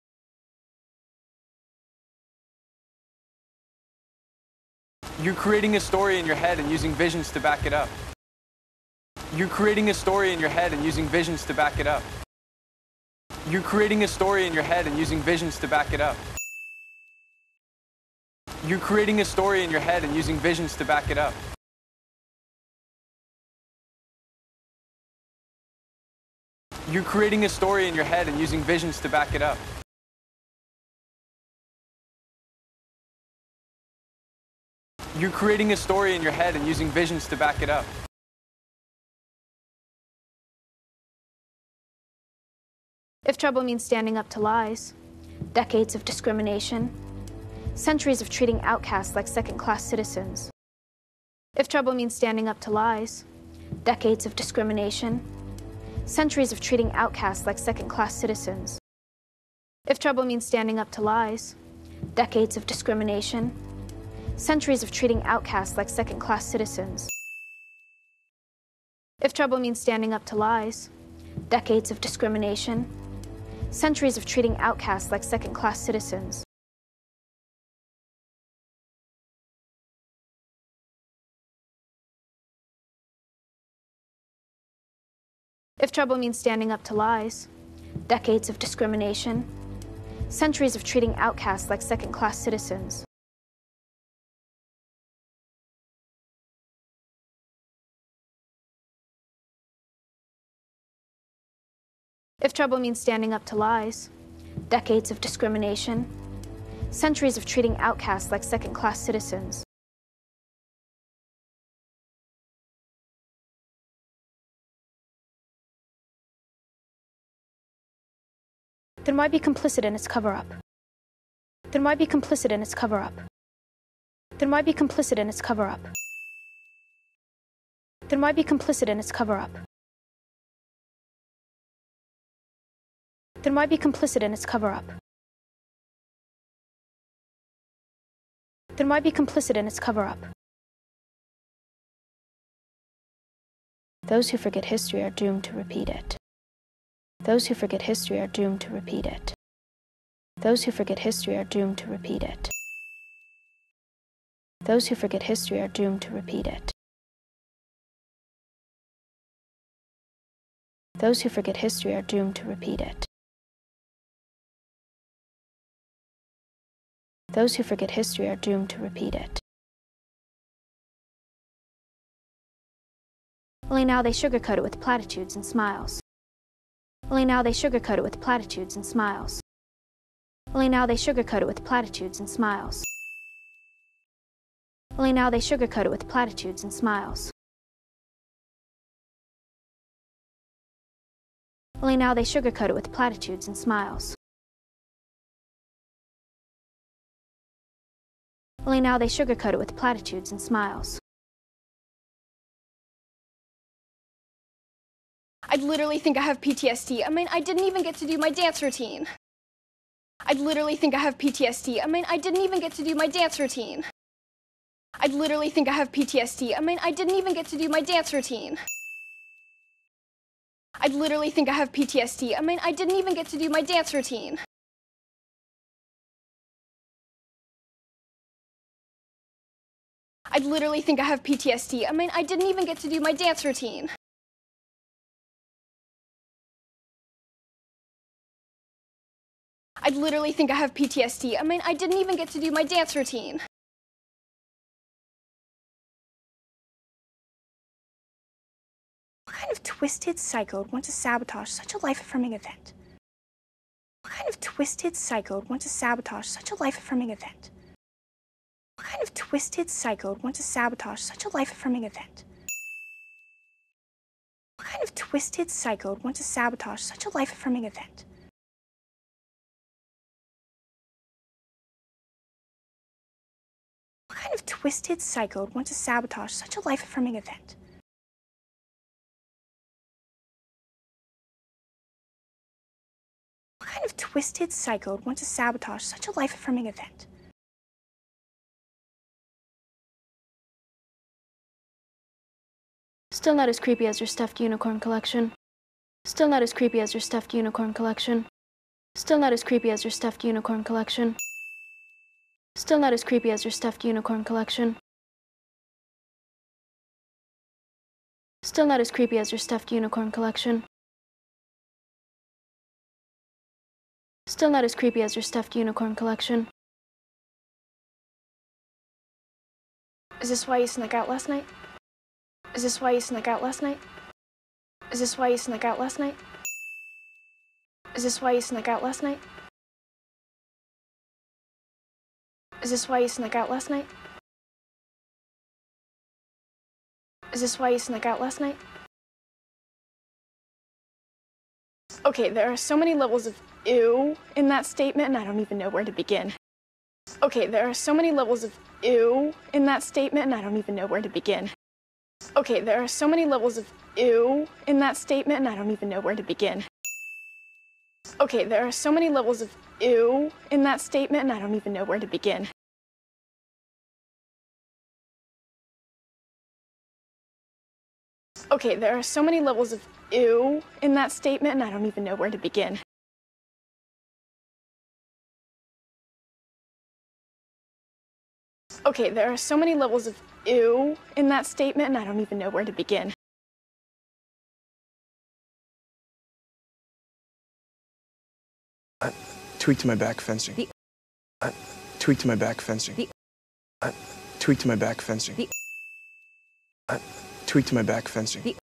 You're creating a story in your head and using visions to back it up. You're creating a story in your head and using visions to back it up. You're creating a story in your head and using visions to back it up. You're creating a story in your head and using visions to back it up. You're creating a story in your head and using visions to back it up. You're creating a story in your head and using visions to back it up. If trouble means standing up to lies, decades of discrimination, centuries of treating outcasts like second-class citizens. If trouble means standing up to lies, decades of discrimination, centuries of treating outcasts like second-class citizens. If trouble means standing up to lies, decades of discrimination, centuries of treating outcasts like second-class citizens. If trouble means standing up to lies, decades of discrimination, centuries of treating outcasts like second-class citizens. If trouble means standing up to lies, decades of discrimination, centuries of treating outcasts like second-class citizens. If trouble means standing up to lies, decades of discrimination, centuries of treating outcasts like second-class citizens. Then why be complicit in its cover-up? Then why be complicit in its cover-up? Then why be complicit in its cover-up? Then why be complicit in its cover-up? Then why be complicit in its cover-up? Then why be complicit in its cover-up? Those who forget history are doomed to repeat it. Those who forget history are doomed to repeat it. Those who forget history are doomed to repeat it. Those who forget history are doomed to repeat it. Those who forget history are doomed to repeat it. Those who forget history are doomed to repeat it. Only now they sugarcoat it with platitudes and smiles. Only now they sugarcoat it with platitudes and smiles. Only now they sugarcoat it with platitudes and smiles. Only now they sugarcoat it with platitudes and smiles. Only now they sugarcoat it with platitudes and smiles. Only now they sugarcoat it with platitudes and smiles. I'd literally think I have P T S D. I mean, I didn't even get to do my dance routine. I'd literally think I have P T S D. I mean, I didn't even get to do my dance routine. I'd literally think I have P T S D. I mean, I didn't even get to do my dance routine. I'd literally think I have P T S D. I mean, I didn't even get to do my dance routine. I'd literally think I have P T S D. I mean, I didn't even get to do my dance routine. I'd literally think I have P T S D. I mean, I didn't even get to do my dance routine. What kind of twisted psycho would want to sabotage such a life-affirming event? What kind of twisted psycho would want to sabotage such a life-affirming event? What kind of twisted psycho would want to sabotage such a life-affirming event? What kind of twisted psycho would want to sabotage such a life-affirming event? What kind of twisted psycho would want to sabotage such a life-affirming event? kind of twisted psycho would want to sabotage such a life-affirming event? Still not as creepy as your stuffed unicorn collection. Still not as creepy as your stuffed unicorn collection. Still not as creepy as your stuffed unicorn collection. Still not as creepy as your stuffed unicorn collection. Still not as creepy as your stuffed unicorn collection. Still not as creepy as your stuffed unicorn collection. Is this why you snuck out last night? Is this why you snuck out last night? Is this why you snuck out last night? Is this why you snuck out last night? Is this why you snuck out last night? Is this why you snuck out last night? Okay, there are so many levels of ew in that statement, and I don't even know where to begin. Okay, there are so many levels of ew in that statement, and I don't even know where to begin. Okay, there are so many levels of ew in that statement, and I don't even know where to begin. Okay, there are so many levels of ew in that statement, and I don't even know where to begin. Okay, there are so many levels of ew in that statement, and I don't even know where to begin. Okay, there are so many levels of ew in that statement, and I don't even know where to begin. I tweaked my back fencing. The I tweaked my back fencing. The I tweaked my back fencing. The I tweaked my back fencing. The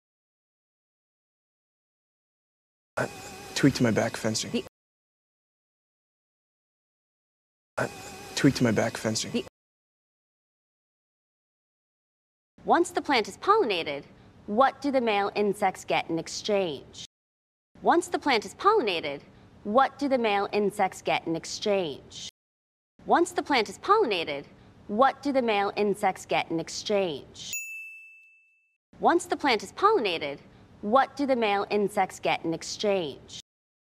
I tweaked my back fencing. The I tweaked my back fencing. The Once the plant is pollinated, what do the male insects get in exchange? Once the plant is pollinated, what do the male insects get in exchange? Once the plant is pollinated, what do the male insects get in exchange? Once the plant is pollinated, what do the male insects get in exchange?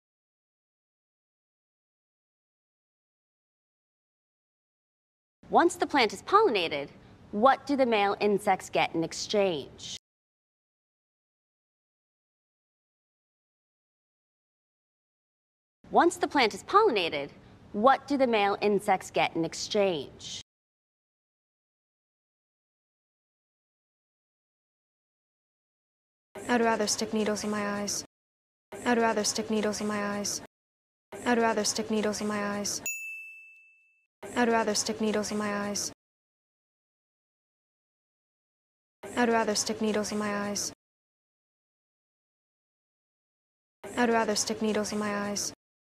Once the plant is pollinated, what do the male insects get in exchange? Once the plant is pollinated, what do the male insects get in exchange? I'd rather stick needles in my eyes. I'd rather stick needles in my eyes. I'd rather stick needles in my eyes. I'd rather stick needles in my eyes. I'd rather stick needles in my eyes. I'd rather stick needles in my eyes.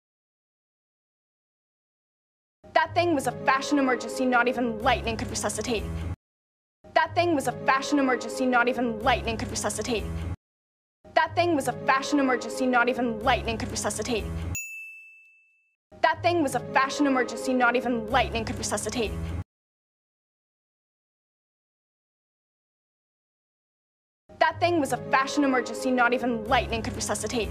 That thing was a fashion emergency not even lightning could resuscitate. That thing was a fashion emergency not even lightning could resuscitate. That thing was a fashion emergency not even lightning could resuscitate. That thing was a fashion emergency not even lightning could resuscitate. That thing was a fashion emergency not even lightning could resuscitate.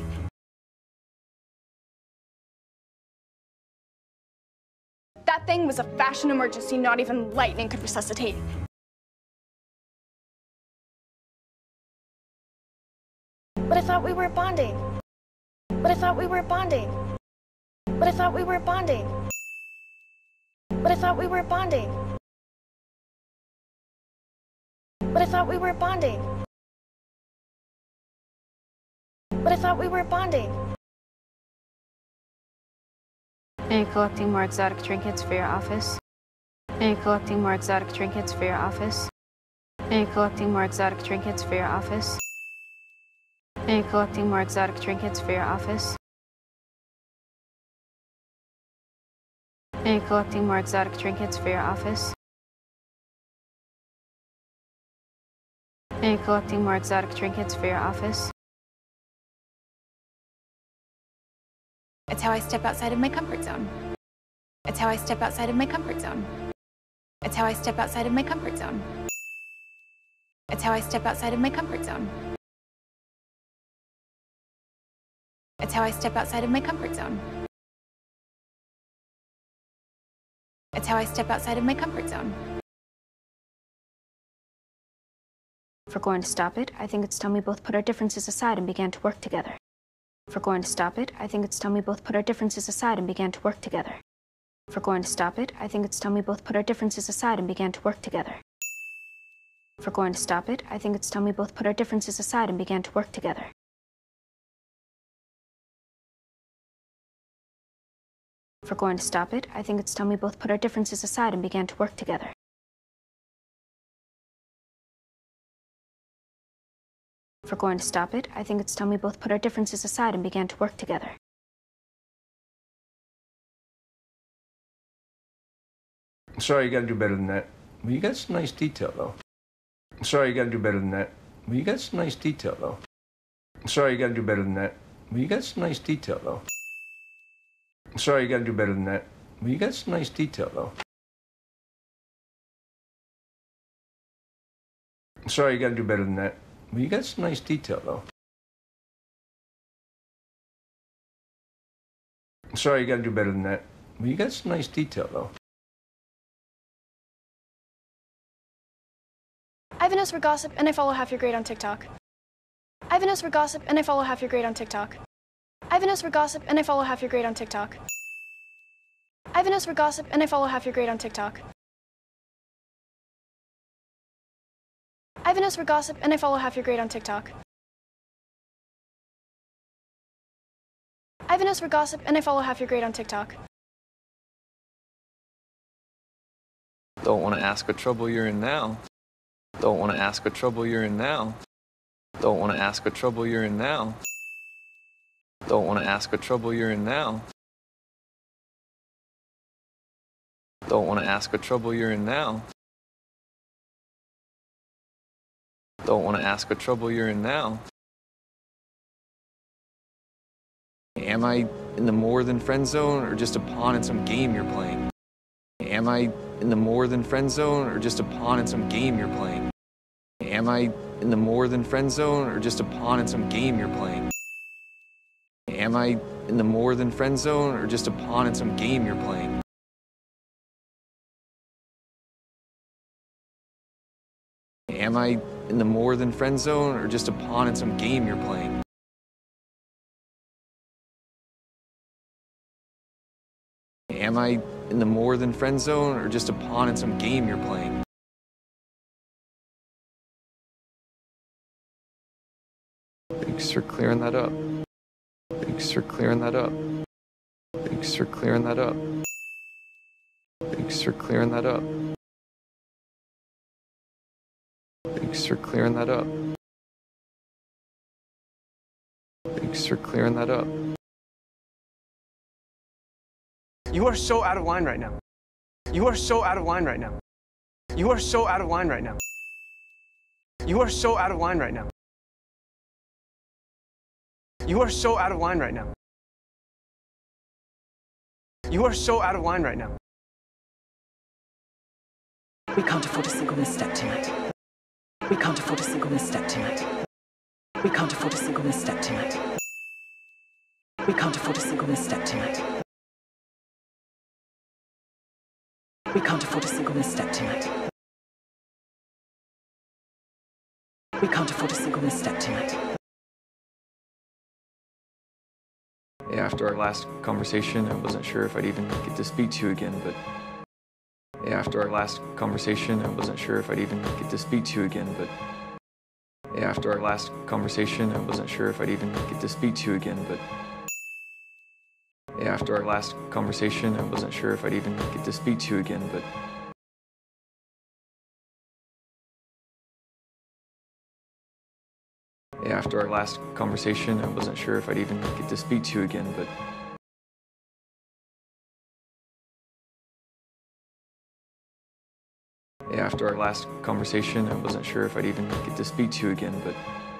That thing was a fashion emergency not even lightning could resuscitate. But I thought we were bonding. But I thought we were bonding. But I thought we were bonding. But I thought we were bonding. But I thought we were bonding. But I thought we were bonding. Are you collecting more exotic trinkets for your office? Are you collecting more exotic trinkets for your office? Are you collecting more exotic trinkets for your office? Are you collecting more exotic trinkets for your office? Are you collecting more exotic trinkets for your office? Are you collecting more exotic trinkets for your office? It's how I step outside of my comfort zone. It's how I step outside of my comfort zone. It's how I step outside of my comfort zone. It's how I step outside of my comfort zone. It's how I step outside of my comfort zone. It's how I step outside of my comfort zone. If we're going to stop it, I think it's time we both put our differences aside and began to work together. If we're going to stop it, I think it's time we both put our differences aside and began to work together. If we're going to stop it, I think it's time we both put our differences aside and began to work together. If we're going to stop it, I think it's time we both put our differences aside and began to work together. If we're going to stop it, I think it's time we both put our differences aside and began to work together. If we're going to stop it, I think it's time we both put our differences aside and began to work together. Sorry, you gotta do better than that. Well, you got some nice detail, though. Sorry, you gotta do better than that. Well, you got some nice detail, though. Sorry, you gotta do better than that. Well, you got some nice detail, though. Sorry, you gotta do better than that. Well, you got some nice detail, though. Sorry, you gotta do better than that. Well, you got some nice detail, though. Sorry, you gotta do better than that. Well, you got some nice detail, though. I have a nose for gossip, and I follow half your grade on TikTok. I have a nose for gossip, and I follow half your grade on TikTok. I have a nose for gossip, and I follow half your grade on TikTok. I have a nose for gossip, and I follow half your grade on TikTok. I have a nose for gossip, and I follow half your grade on TikTok. I have a nose for gossip, and I follow half your grade on TikTok. Don't want to ask what trouble you're in now. Don't want to ask what trouble you're in now. Don't want to ask what trouble you're in now. Don't want to ask what trouble you're in now. Don't want to ask what trouble you're in now. Don't want to ask what trouble you're in now. Am I in the more than friend zone or just a pawn in some game you're playing? Am I in the more than friend zone or just a pawn in some game you're playing? Am I in the more than friend zone or just a pawn in some game you're playing? Am I in the more than friend zone or just a pawn in some game you're playing? Am I in the more than friend zone or just a pawn in some game you're playing? Am I in the more than friend zone or just a pawn in some game you're playing? Thanks for clearing that up. Thanks for clearing that up. Thanks for clearing that up. Thanks for clearing that up. Thanks for clearing that up. Thanks for clearing that up. You are so out of line right now. You are so out of line right now. You are so out of line right now. You are so out of line right now. You are so out of line right now. You are so out of line right now. We can't afford a single misstep tonight. We can't afford a single misstep tonight. We can't afford a single misstep tonight. We can't afford a single misstep tonight. We can't afford a single misstep tonight. We can't afford a single misstep tonight. After our last conversation, I wasn't sure if I'd even get to speak to you again, but after our last conversation, I wasn't sure if I'd even get to speak to you again, but after our last conversation, I wasn't sure if I'd even get to speak to you again, but after our last conversation, I wasn't sure if I'd even get to speak to you again, but after our last conversation, I wasn't sure if I'd even get to speak to you again, but after our last conversation, I wasn't sure if I'd even get to speak to you again, but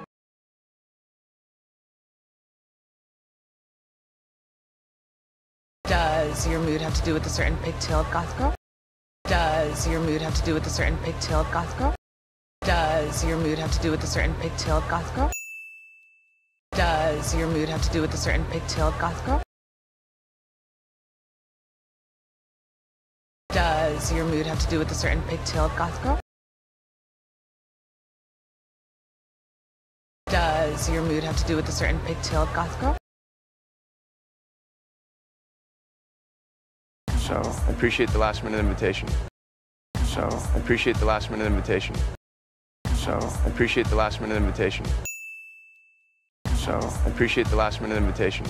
does your mood have to do with a certain pigtailed goth girl? Does your mood have to do with a certain pigtailed goth girl? Does your mood have to do with a certain pigtailed goth girl? Does your mood have to do with a certain pigtailed goth girl? Does your mood have to do with a certain pigtailed goth girl? Does your mood have to do with a certain pigtailed goth girl? So, I appreciate the last minute invitation. So, I appreciate the last minute invitation. So, I appreciate the last minute invitation. So, I appreciate the last minute invitation.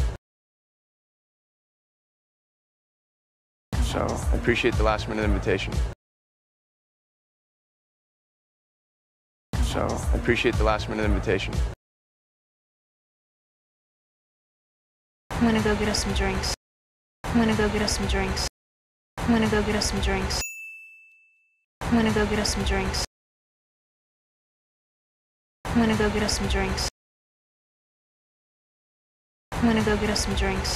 So, I appreciate the last minute invitation. So, I appreciate the last minute invitation. I'm gonna go get us some drinks. I'm gonna go get us some drinks. I'm gonna go get us some drinks. I'm gonna go get us some drinks. I'm gonna go get us some drinks. I'm gonna go get us some drinks.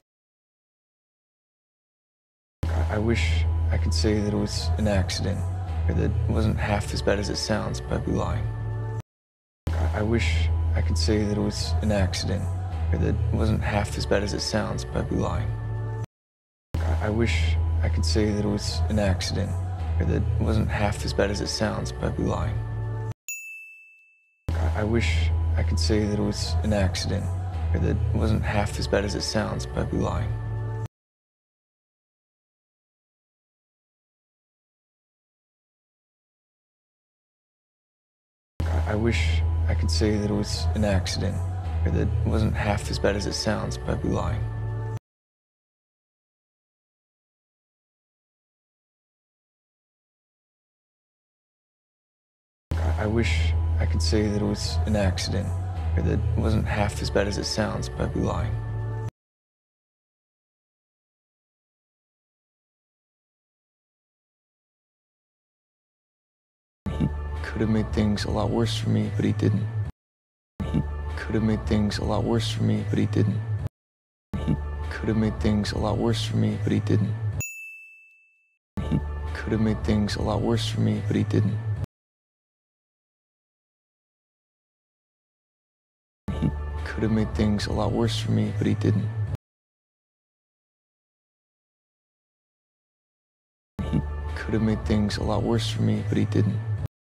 I wish I could say that it was an accident, or that it wasn't half as bad as it sounds, but I'd be lying. I wish I could say that it was an accident, or that it wasn't half as bad as it sounds, but I'd be lying. I wish I could say that it was an accident, or that it wasn't half as bad as it sounds, but I'd be lying. I wish I could say that it was an accident, or that it wasn't half as bad as it sounds, but I'd be lying. I wish I could say that it was an accident, or that it wasn't half as bad as it sounds, but I'd be lying. I wish I could say that it was an accident, or that it wasn't half as bad as it sounds, but I'd be lying. He could have made things a lot worse for me, but he didn't. He could have made things a lot worse for me, but he didn't. He could have made things a lot worse for me, but he didn't. He could have made things a lot worse for me, but he didn't. He could have made things a lot worse for me, but he didn't. He could have made things a lot worse for me, but he didn't.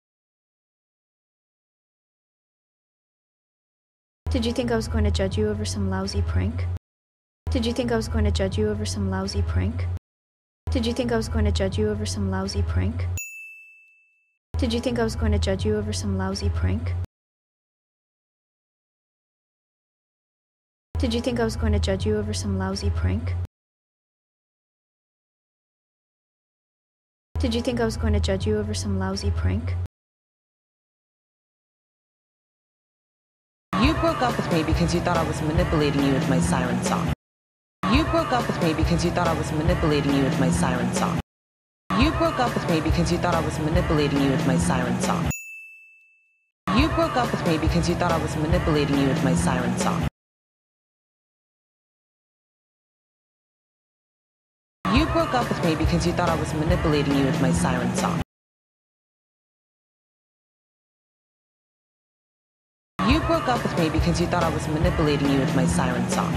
Did you think I was going to judge you over some lousy prank? Did you think I was going to judge you over some lousy prank? Did you think I was going to judge you over some lousy prank? Did you think I was going to judge you over some lousy prank? Did you think I was going to judge you over some lousy prank? Did you think I was going to judge you over some lousy prank? You broke up with me because you thought I was manipulating you with my siren song. You broke up with me because you thought I was manipulating you with my siren song. You broke up with me because you thought I was manipulating you with my siren song. You broke up with me because you thought I was manipulating you with my siren song. You broke up with me because you thought I was manipulating you with my siren song. You broke up with me because you thought I was manipulating you with my siren song.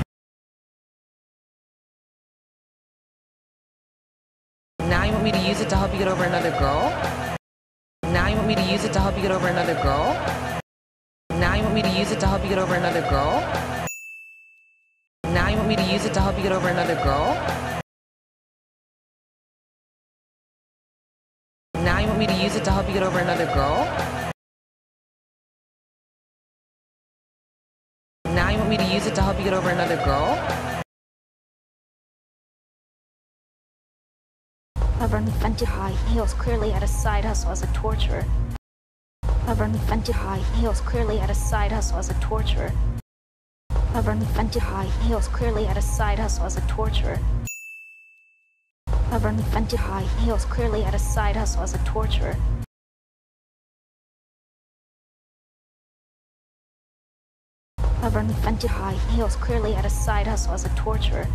Now you want me to use it to help you get over another girl? Now you want me to use it to help you get over another girl? Now you want me to use it to help you get over another girl? Now you want me to use it to help you get over another girl? Now you want me to use it to help you get over another girl? Now you want me to use it to help you get over another girl? I've run Fenty high heels clearly at a side hustle as a torturer. I've run Fenty high heels clearly at a side hustle as a torturer. I've run Fenty high heels clearly at a side hustle as a torturer. I've run Fenty high heels clearly at a side hustle as a torturer. I've run Fenty high heels clearly at a side hustle as a torturer.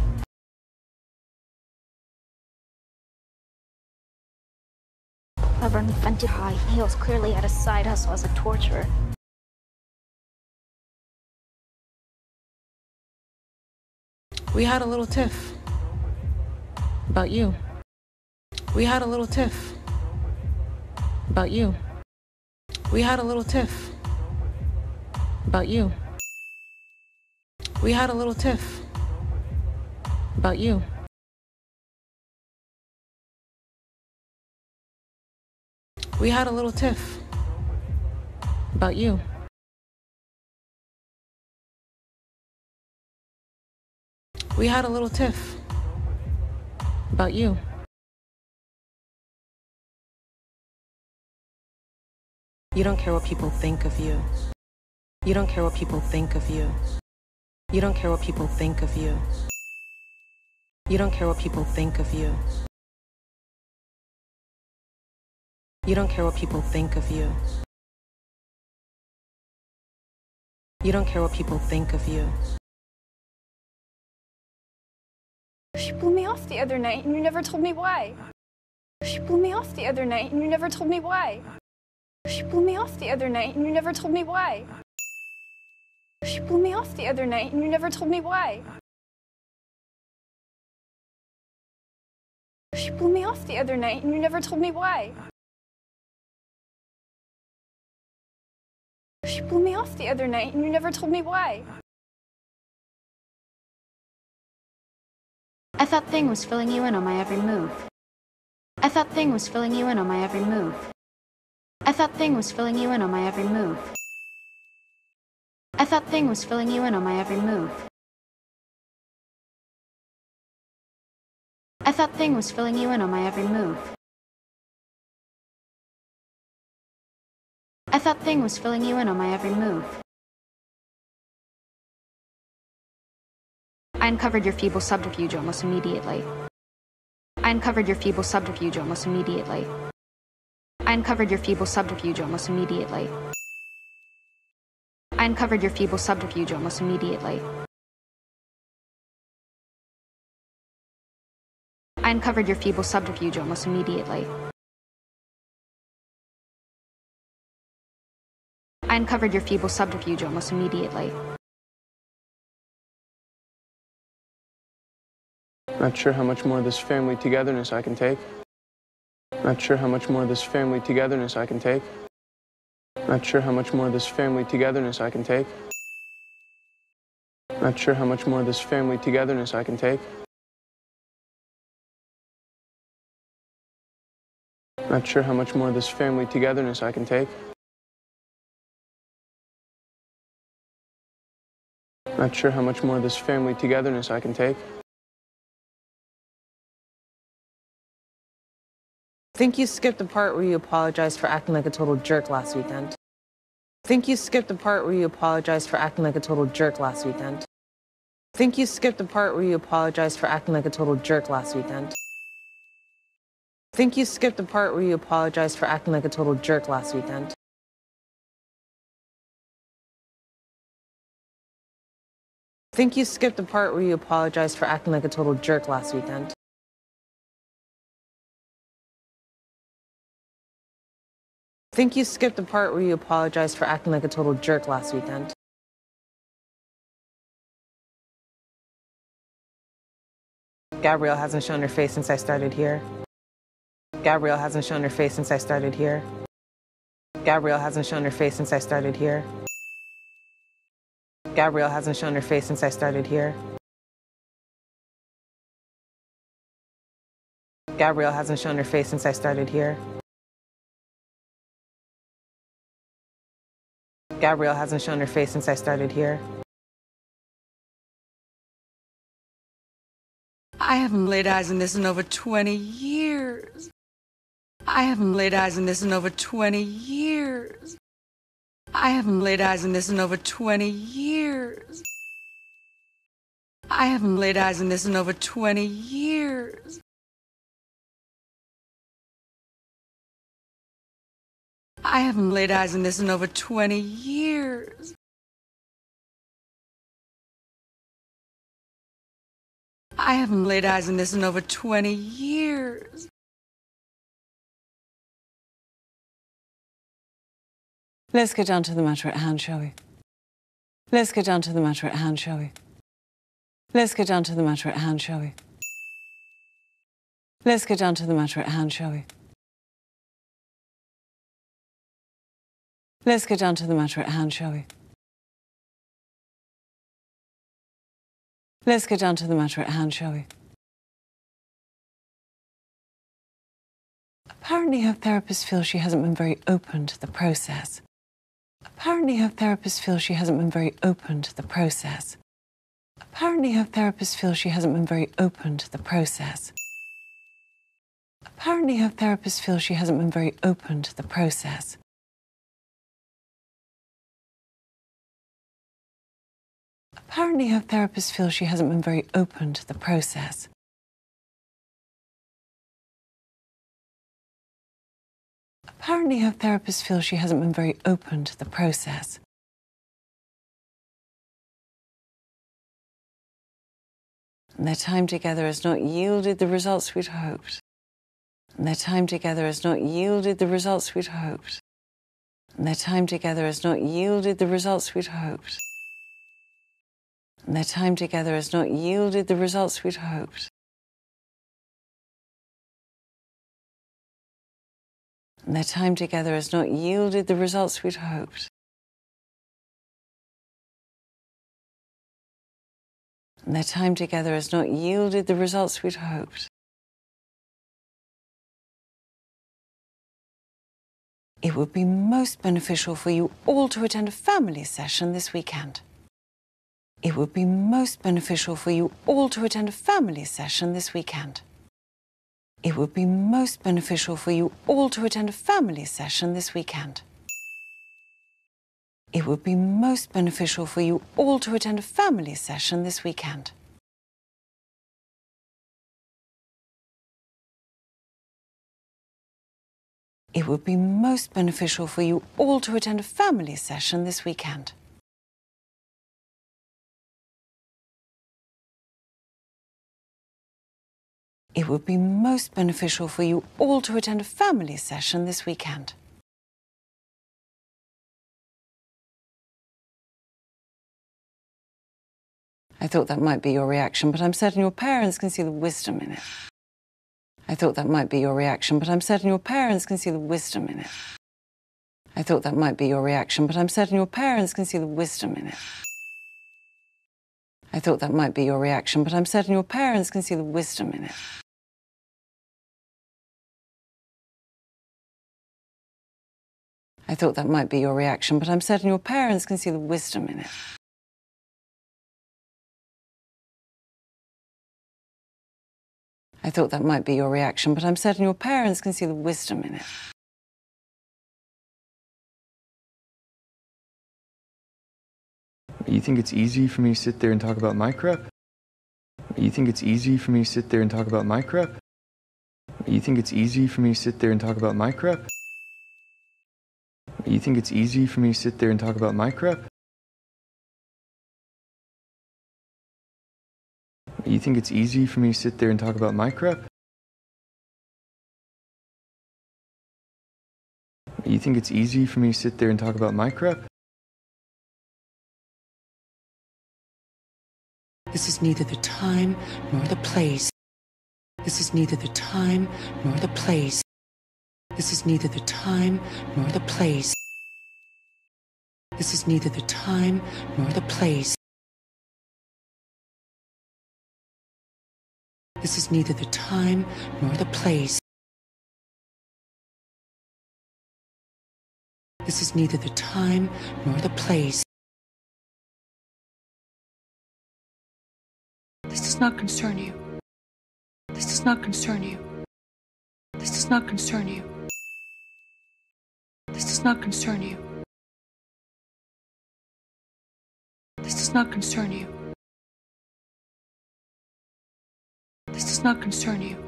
I've run Fenty high heels clearly at a side hustle as a torturer. We had a little tiff about you. We had a little tiff. About you. We had a little tiff. About you. We had a little tiff. About you. We had a little tiff. About you. We had a little tiff. About you. You don't care what people think of you. You don't care what people think of you. You don't care what people think of you. You don't care what people think of you. You don't care what people think of you. You don't care what people think of you. She blew me off the other night and you never told me why. She blew me off the other night and you never told me why. She blew me off the other night and you never told me why. She blew me off the other night and you never told me why. She blew me off the other night and you never told me why. She blew me off the other night and you never told me why. I thought Thing was filling you in on my every move. I thought Thing was filling you in on my every move. I thought Thing was filling you in on my every move. I thought Thing was filling you in on my every move. I thought Thing was filling you in on my every move. I thought Thing was filling you in on my every move. I uncovered your feeble subterfuge almost immediately. I uncovered your feeble subterfuge almost immediately. I uncovered your feeble subterfuge almost immediately. I uncovered your feeble subterfuge almost immediately. I uncovered your feeble subterfuge almost immediately. I uncovered your feeble subterfuge almost immediately. Not sure how much more of this family togetherness I can take. Not sure how much more of this family togetherness I can take. Not sure how much more of this family togetherness I can take. Not sure how much more of this family togetherness I can take. Not sure how much more of this family togetherness I can take. Not sure how much more of this family togetherness I can take. Think you skipped the part where you apologized for acting like a total jerk last weekend. Think you skipped the part where you apologized for acting like a total jerk last weekend. Think you skipped the part where you apologized for acting like a total jerk last weekend. Think you skipped the part where you apologized for acting like a total jerk last weekend. Think you skipped the part where you apologized for acting like a total jerk last weekend. Think you skipped the part where you apologized for acting like a total jerk last weekend. Gabrielle hasn't shown her face since I started here. Gabrielle hasn't shown her face since I started here. Gabrielle hasn't shown her face since I started here. Gabrielle hasn't shown her face since I started here. Gabrielle hasn't shown her face since I started here. Gabrielle hasn't shown her face since I started here. I haven't laid eyes on this in over twenty years. I haven't laid eyes on this in over twenty years. I haven't laid eyes on this in over twenty years. I haven't laid eyes on this in over twenty years. I haven't laid eyes on this in over twenty years. I haven't laid eyes on this in over twenty years. Let's get down to the matter at hand, shall we? Let's get down to the matter at hand, shall we? Let's get down to the matter at hand, shall we? Let's get down to the matter at hand, shall we? Let's get down to the matter at hand, shall we? Let's get down to the matter at hand, shall we? Apparently her therapist feels she hasn't been very open to the process. Apparently her therapist feels she hasn't been very open to the process. Apparently her therapist feels she hasn't been very open to the process. Apparently her therapist feels she hasn't been very open to the process. Apparently her therapist feels she hasn't been very open to the process. Apparently her therapist feels she hasn't been very open to the process. And their time together has not yielded the results we'd hoped. And their time together has not yielded the results we'd hoped. And their time together has not yielded the results we'd hoped. And their time together has not yielded the results we'd hoped. And their time together has not yielded the results we'd hoped. And their time together has not yielded the results we'd hoped. It would be most beneficial for you all to attend a family session this weekend. It would be most beneficial for you all to attend a family session this weekend. It would be most beneficial for you all to attend a family session this weekend. It would be most beneficial for you all to attend a family session this weekend. It would be most beneficial for you all to attend a family session this weekend. It would be most beneficial for you all to attend a family session this weekend. I thought that might be your reaction, but I'm certain your parents can see the wisdom in it. I thought that might be your reaction, but I'm certain your parents can see the wisdom in it. I thought that might be your reaction, but I'm certain your parents can see the wisdom in it. I thought that might be your reaction, but I'm certain your parents can see the wisdom in it. I thought that might be your reaction, but I'm certain your parents can see the wisdom in it. I thought that might be your reaction, but I'm certain your parents can see the wisdom in it. You think it's easy for me to sit there and talk about my crap? You think it's easy for me to sit there and talk about my crap? You think it's easy for me to sit there and talk about my crap? You think it's easy for me to sit there and talk about my crap? You think it's easy for me to sit there and talk about my crap? You think it's easy for me to sit there and talk about my crap? This is neither the time nor the place. This is neither the time nor the place. This is neither the time nor the place. This is neither the time nor the place. This is neither the time nor the place. This is neither the time nor the place. This does not concern you. This does not concern you. This does not concern you. This does not concern you. This does not concern you. This does not concern you.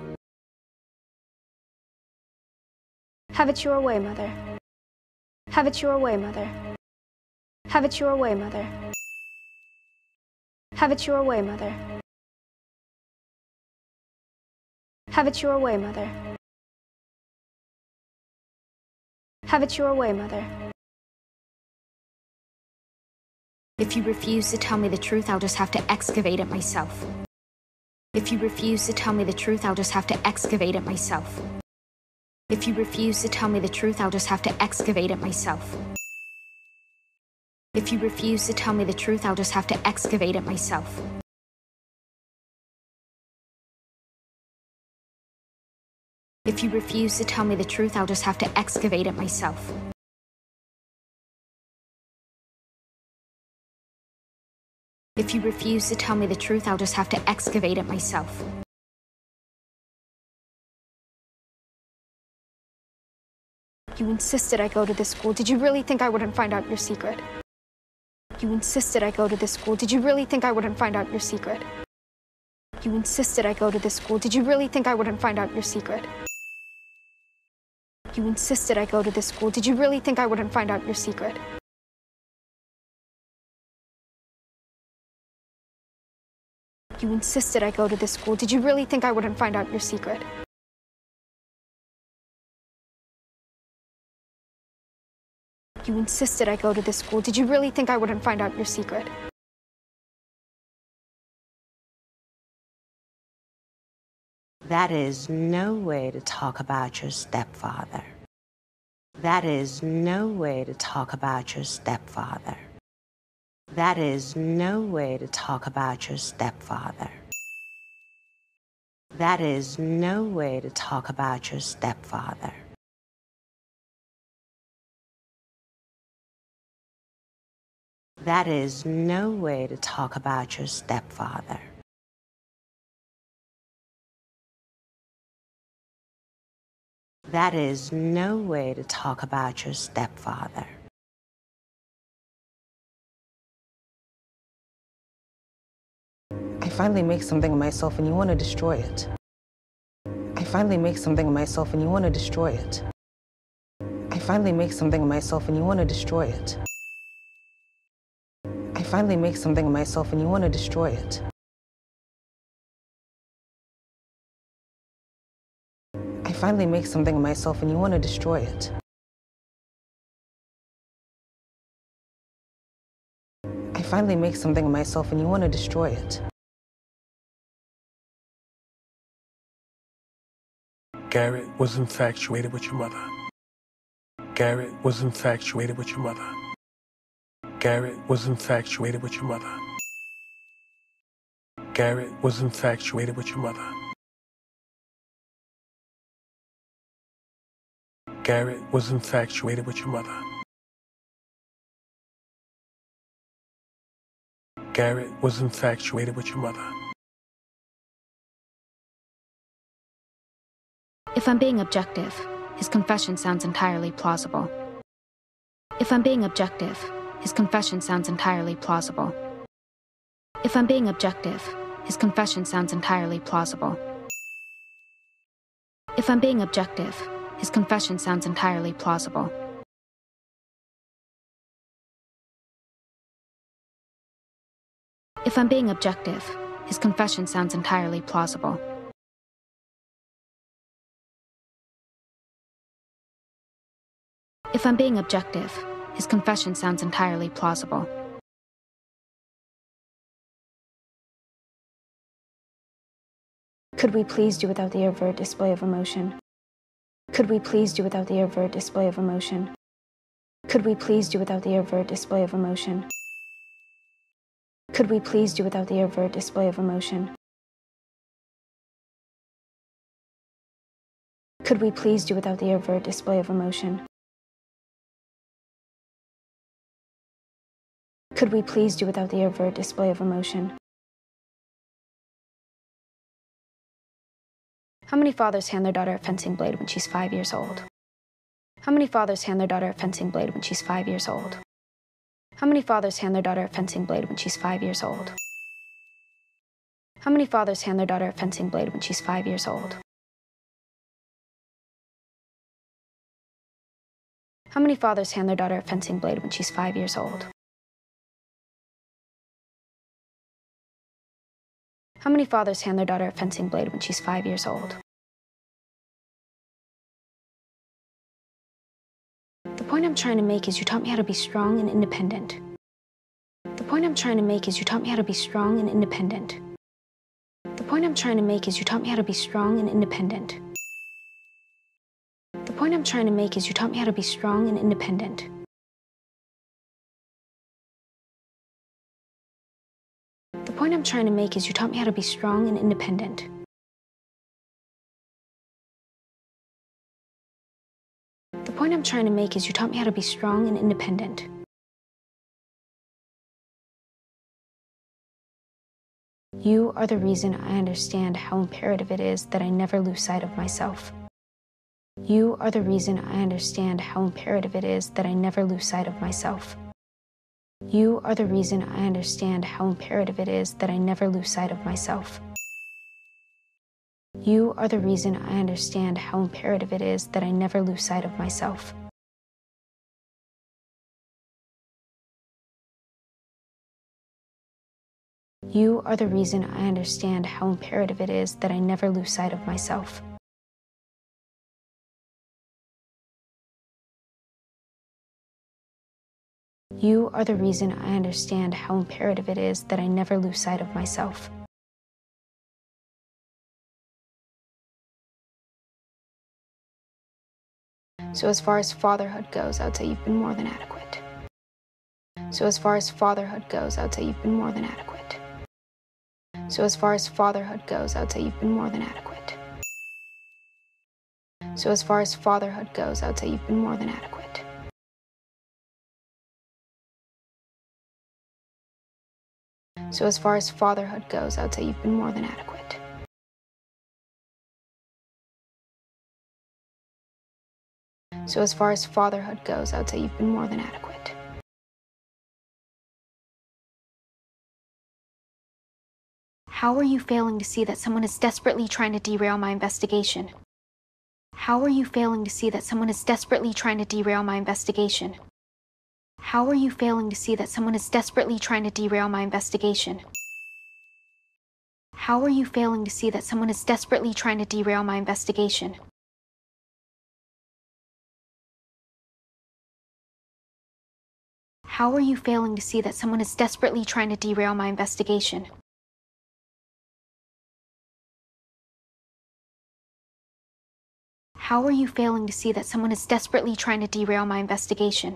Have it your way, Mother. Have it your way, Mother. Have it your way, Mother. Have it your way, Mother. Have it your way, Mother. Have it your way, Mother. If you refuse to tell me the truth, I'll just have to excavate it myself. If you refuse to tell me the truth, I'll just have to excavate it myself. If you refuse to tell me the truth, I'll just have to excavate it myself. If you refuse to tell me the truth, I'll just have to excavate it myself. If you refuse to tell me the truth, I'll just have to excavate it myself. If you refuse to tell me the truth, I'll just have to excavate it myself. You insisted I go to this school. Did you really think I wouldn't find out your secret? You insisted I go to this school. Did you really think I wouldn't find out your secret? You insisted I go to this school. Did you really think I wouldn't find out your secret? You insisted I go to this school. Did you really think I wouldn't find out your secret? You insisted I go to this school. Did you really think I wouldn't find out your secret? You insisted I go to this school. Did you really think I wouldn't find out your secret? That is no way to talk about your stepfather. That is no way to talk about your stepfather. That is no way to talk about your stepfather. That is no way to talk about your stepfather. That is no way to talk about your stepfather. That is no way to talk about your stepfather. I finally make something of myself and you want to destroy it. I finally make something of myself and you want to destroy it. I finally make something of myself and you want to destroy it. I finally make something of myself and you want to destroy it. I finally make something of myself and you want to destroy it. I finally make something of myself and you want to destroy it. Garrett was infatuated with your mother. Garrett was infatuated with your mother. Garrett was infatuated with your mother. Garrett was infatuated with your mother. Garrett was infatuated with your mother. Garrett was infatuated with your mother. If I'm being objective, his confession sounds entirely plausible. If I'm being objective, his confession sounds entirely plausible. If I'm being objective, his confession sounds entirely plausible. If I'm being objective, his confession sounds entirely plausible. If I'm being objective, his confession sounds entirely plausible. If I'm being objective, his confession sounds entirely plausible. Could we please do without the overt display of emotion? Could we please do without the overt display of emotion? Could we please do without the overt display of emotion? Could we please do without the overt display of emotion? Could we please do without the overt display of emotion? Could we please do without the overt display of emotion? How many fathers hand their daughter a fencing blade when she's five years old? How many fathers hand their daughter a fencing blade when she's five years old? How many fathers hand their daughter a fencing blade when she's five years old? How many fathers hand their daughter a fencing blade when she's five years old? How many fathers hand their daughter a fencing blade when she's five years old? How many fathers hand their daughter a fencing blade when she's five years old? The point I'm trying to make is you taught me how to be strong and independent. The point I'm trying to make is you taught me how to be strong and independent. The point point I'm trying to make is you taught me how to be strong and independent. The point I'm trying to make is you taught me how to be strong and independent. The point I'm trying to make is you taught me how to be strong and independent. The point I'm trying to make is you taught me how to be strong and independent. You are the reason I understand how imperative it is that I never lose sight of myself. You are the reason I understand how imperative it is that I never lose sight of myself. You are the reason I understand how imperative it is that I never lose sight of myself. You are the reason I understand how imperative it is that I never lose sight of myself. You are the reason I understand how imperative it is that I never lose sight of myself. You are the reason I understand how imperative it is that I never lose sight of myself. So as far as fatherhood goes, I would say you've been more than adequate. So as far as fatherhood goes, I would say you've been more than adequate. So as far as fatherhood goes, I would say you've been more than adequate. So as far as fatherhood goes, I would say you've been more than adequate. So as far as fatherhood goes, I would say you've been more than adequate. So as far as fatherhood goes, I would say you've been more than adequate. How are you failing to see that someone is desperately trying to derail my investigation? How are you failing to see that someone is desperately trying to derail my investigation? How are you failing to see that someone is desperately trying to derail my investigation? How are you failing to see that someone is desperately trying to derail my investigation? How are you failing to see that someone is desperately trying to derail my investigation? How are you failing to see that someone is desperately trying to derail my investigation?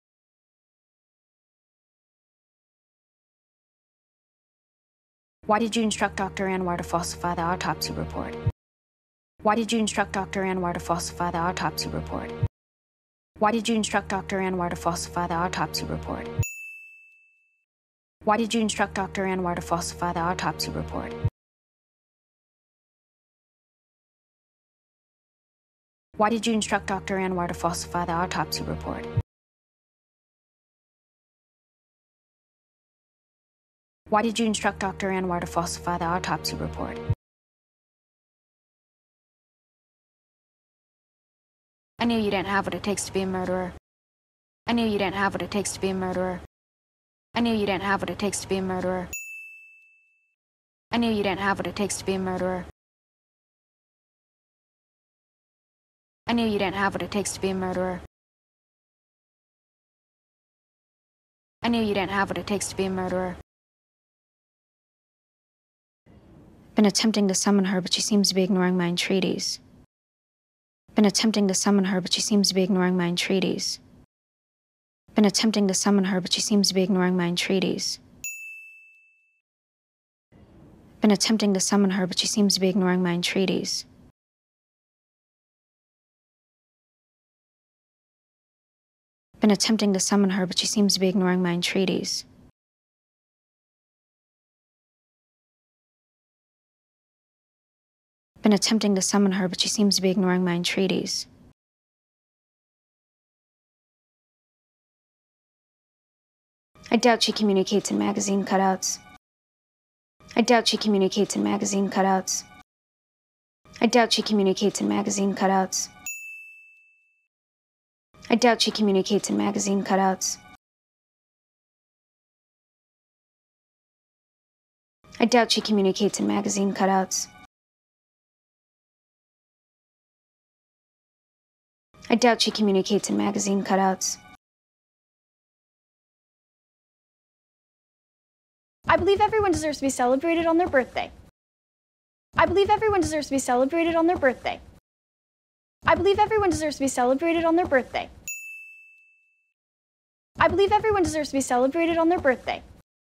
Why did you instruct Doctor Anwar to falsify the autopsy report? Why did you instruct Doctor Anwar to falsify the autopsy report? Why did you instruct Doctor Anwar to falsify the autopsy report? Why did you instruct Doctor Anwar to falsify the autopsy report? Why did you instruct Doctor Anwar to falsify the autopsy report? Why did you instruct Doctor Anwar to falsify the autopsy report? I knew you didn't have what it takes to be a murderer. I knew you didn't have what it takes to be a murderer. I knew you didn't have what it takes to be a murderer. I knew you didn't have what it takes to be a murderer. I knew you didn't have what it takes to be a murderer. I knew you didn't have what it takes to be a murderer. Been attempting to summon her, but she seems to be ignoring my entreaties. Been attempting to summon her, but she seems to be ignoring my entreaties. Been attempting to summon her, but she seems to be ignoring my entreaties. Been attempting to summon her, but she seems to be ignoring my entreaties. Been attempting to summon her, but she seems to be ignoring my entreaties. Been attempting to summon her, but she seems to be ignoring my entreaties. I doubt she communicates in magazine cutouts. I doubt she communicates in magazine cutouts. I doubt she communicates in magazine cutouts. I doubt she communicates in magazine cutouts. I doubt she communicates in magazine cutouts. I doubt she communicates in magazine cutouts. I believe everyone deserves to be celebrated on their birthday. I believe everyone deserves to be celebrated on their birthday. I believe everyone deserves to be celebrated on their birthday. I believe everyone deserves to be celebrated on their birthday.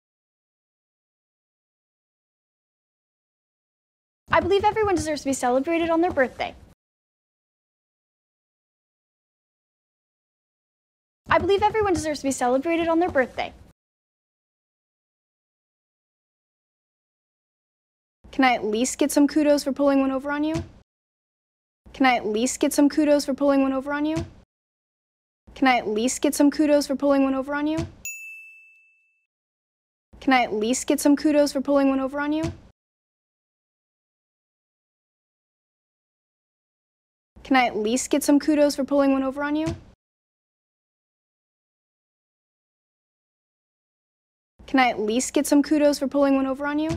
I believe everyone deserves to be celebrated on their birthday. I believe everyone deserves to be celebrated on their birthday. Can I at least get some kudos for pulling one over on you? Can I at least get some kudos for pulling one over on you? Can I at least get some kudos for pulling one over on you? Can I at least get some kudos for pulling one over on you? Can I at least get some kudos for pulling one over on you? Can I at least get some kudos for pulling one over on you?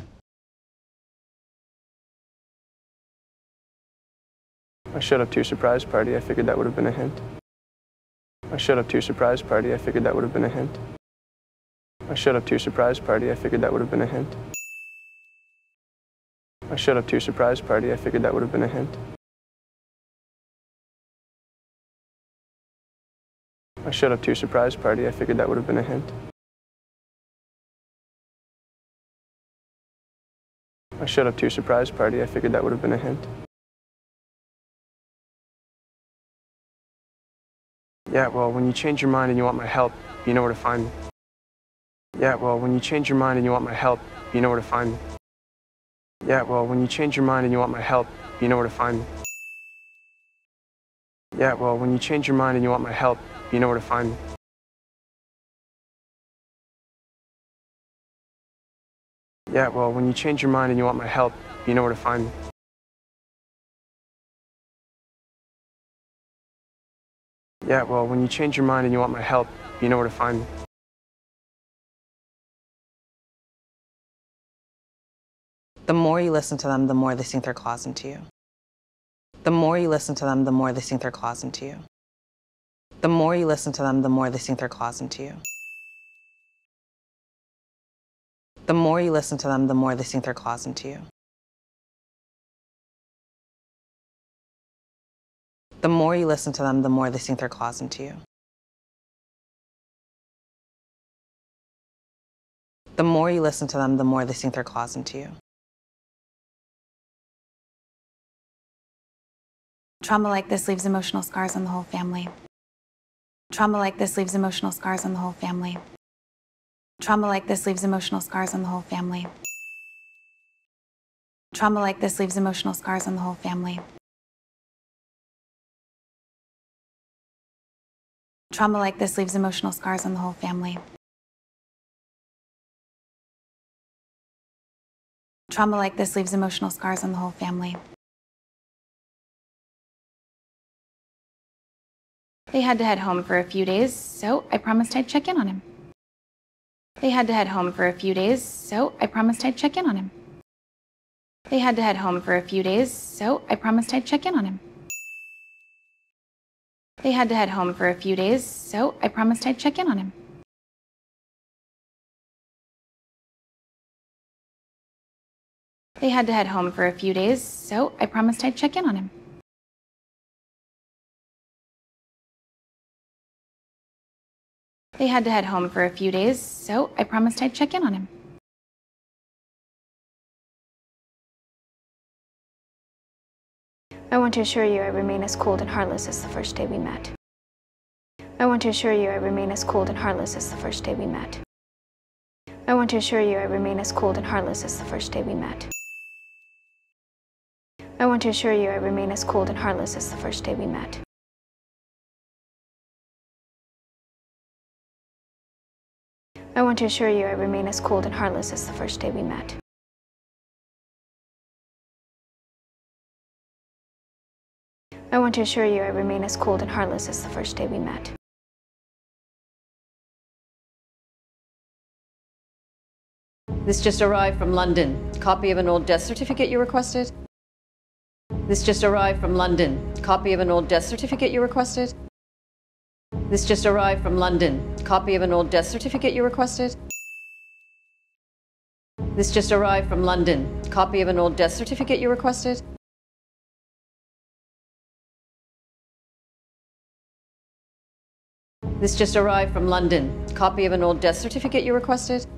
I showed up to your surprise party. I figured that would have been a hint. I showed up to your surprise party. I figured that would have been a hint. I showed up to your surprise party. I figured that would have been a hint. I showed up to your surprise party. I figured that would have been a hint. I showed up to your surprise party. I figured that would have been a hint. I showed up to your surprise party. I figured that would have been a hint. Yeah, well, when you change your mind and you want my help, you know where to find me. Yeah, well, when you change your mind and you want my help, you know where to find me. Yeah, well, when you change your mind and you want my help, you know where to find me. Yeah, well, when you change your mind and you want my help, you know where to find me. Yeah, well, when you change your mind and you want my help, you know where to find me. Yeah, well, when you change your mind and you want my help, you know where to find me. The more you listen to them, the more they sink their claws into you. The more you listen to them, the more they sink their claws into you. The more you listen to them, the more they sink their claws into you. The more you listen to them, the more they sink their claws into you. The more you listen to them, the more they sink their claws into you. The more you listen to them, the more they sink their claws into you. Trauma like this leaves emotional scars on the whole family. Trauma like this leaves emotional scars on the whole family. Trauma like this leaves emotional scars on the whole family. Trauma like this leaves emotional scars on the whole family. Trauma like this leaves emotional scars on the whole family. Trauma like this leaves emotional scars on the whole family. They had to head home for a few days, so I promised I'd check in on him. They had to head home for a few days, so I promised I'd check in on him. They had to head home for a few days, so I promised I'd check in on him. They had to head home for a few days, so I promised I'd check in on him. They had to head home for a few days, so I promised I'd check in on him. They had to head home for a few days, so I promised I'd check in on him. I want to assure you I remain as cold and heartless as the first day we met. I want to assure you I remain as cold and heartless as the first day we met. I want to assure you I remain as cold and heartless as the first day we met. I want to assure you I remain as cold and heartless as the first day we met. I want to assure you I remain as cold and heartless as the first day we met. I want to assure you I remain as cold and heartless as the first day we met. This just arrived from London. Copy of an old death certificate you requested? This just arrived from London. Copy of an old death certificate you requested? This just arrived from London. Copy of an old death certificate you requested? This just arrived from London. Copy of an old death certificate you requested? This just arrived from London. Copy of an old death certificate you requested?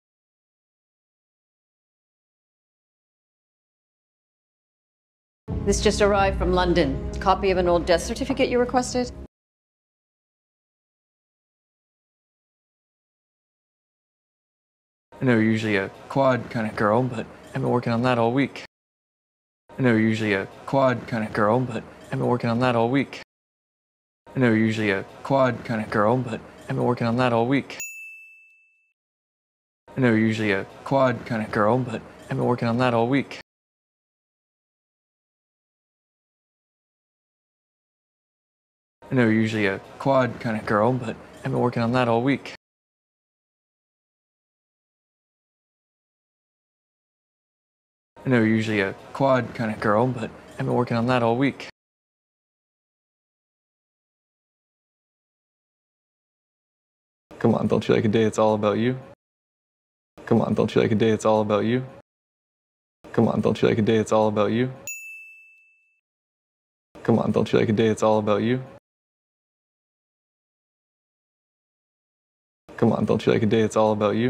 This just arrived from London. Copy of an old death certificate you requested? I know you're usually a quad kind of girl, but I've been working on that all week. I know you're usually a quad kind of girl, but I've been working on that all week. I know you're usually a quad kind of girl, but I've been working on that all week. I know you're usually a quad kind of girl, but I've been working on that all week. I know you're usually a quad kind of girl, but I've been working on that all week. I know you're usually a quad kind of girl, but I've been working on that all week. Come on, don't you like a day it's all about you? Come on, don't you like a day it's all about you? Come on, don't you like a day it's all about you? Come on, don't you like a day it's all about you? Come on, don't you like a day it's all about you?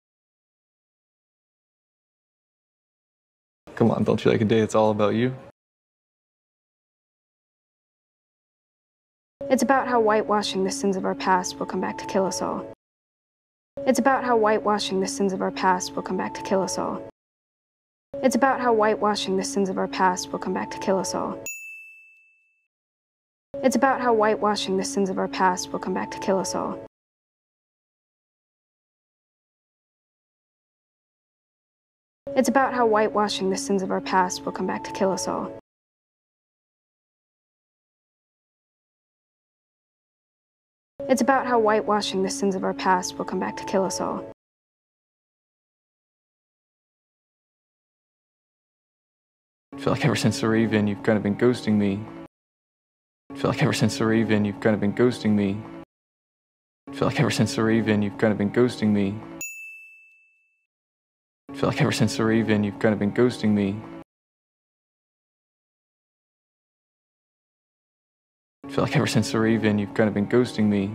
Come on, don't you like a day it's all about you? It's about how whitewashing the sins of our past will come back to kill us all. It's about how whitewashing the sins of our past will come back to kill us all. It's about how whitewashing the sins of our past will come back to kill us all. It's about how whitewashing the sins of our past will come back to kill us all. It's about how whitewashing the sins of our past will come back to kill us all. It's about how whitewashing the sins of our past will come back to kill us all. I feel like ever since the Raven, you've kind of been ghosting me. I feel like ever since the Raven, you've kind of been ghosting me. I feel like ever since the Raven, you've kind of been ghosting me. I feel like ever since the Raven, you've kind of been ghosting me. I feel like ever since the Raven, you've kind of been ghosting me.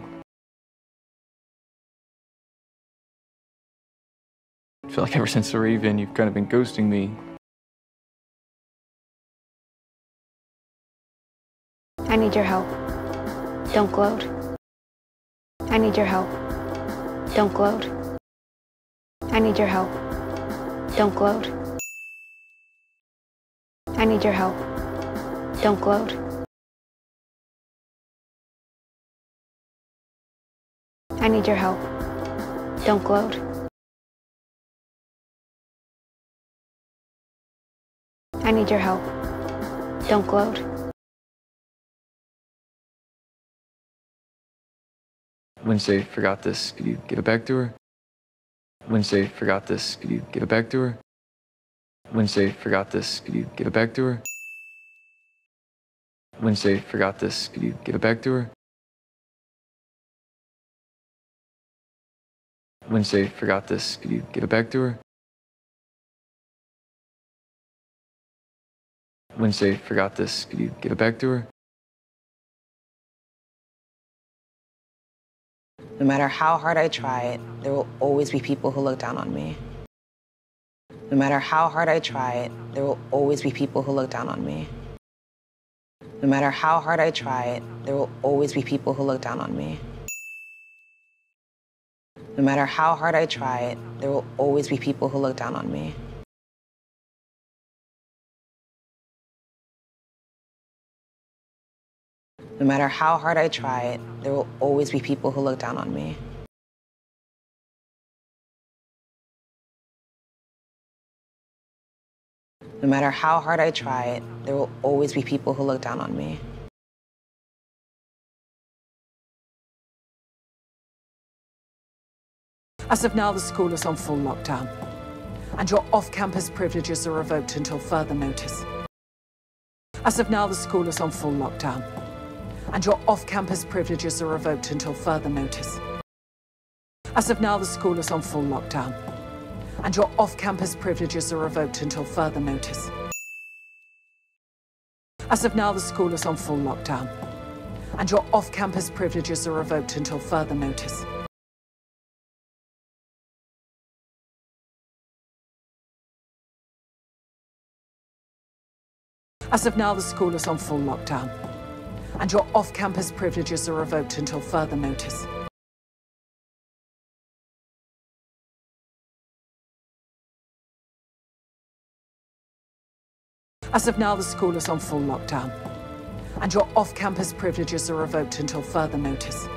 I feel like ever since the Raven, you've kind of been ghosting me. I need your help. Don't gloat. I need your help. Don't gloat. I need your help. Don't gloat. I need your help. Don't gloat. I need your help. Don't gloat. I need your help. Don't gloat. Wednesday forgot this. Could you give it back to her? Wednesday forgot this. Could you give it back to her? Wednesday forgot this. Could you give it back to her? Wednesday forgot this. Could you give it back to her? Wednesday forgot this. Could you give it back to her? Wednesday forgot this. Could you give it back to her? No matter how hard I try it, there will always be people who look down on me. No matter how hard I try it, there will always be people who look down on me. No matter how hard I try it, there will always be people who look down on me. No matter how hard I try it, there will always be people who look down on me. No matter how hard I try it, there will always be people who look down on me. No matter how hard I try it, there will always be people who look down on me. As of now, the school is on full lockdown, and your off-campus privileges are revoked until further notice. As of now, the school is on full lockdown, and your off-campus privileges are revoked until further notice. As of now, the school is on full lockdown, and your off-campus privileges are revoked until further notice. As of now, the school is on full lockdown, and your off-campus privileges are revoked until further notice. As of now, the school is on full lockdown, and your off-campus privileges are revoked until further notice. As of now, the school is on full lockdown, and your off-campus privileges are revoked until further notice.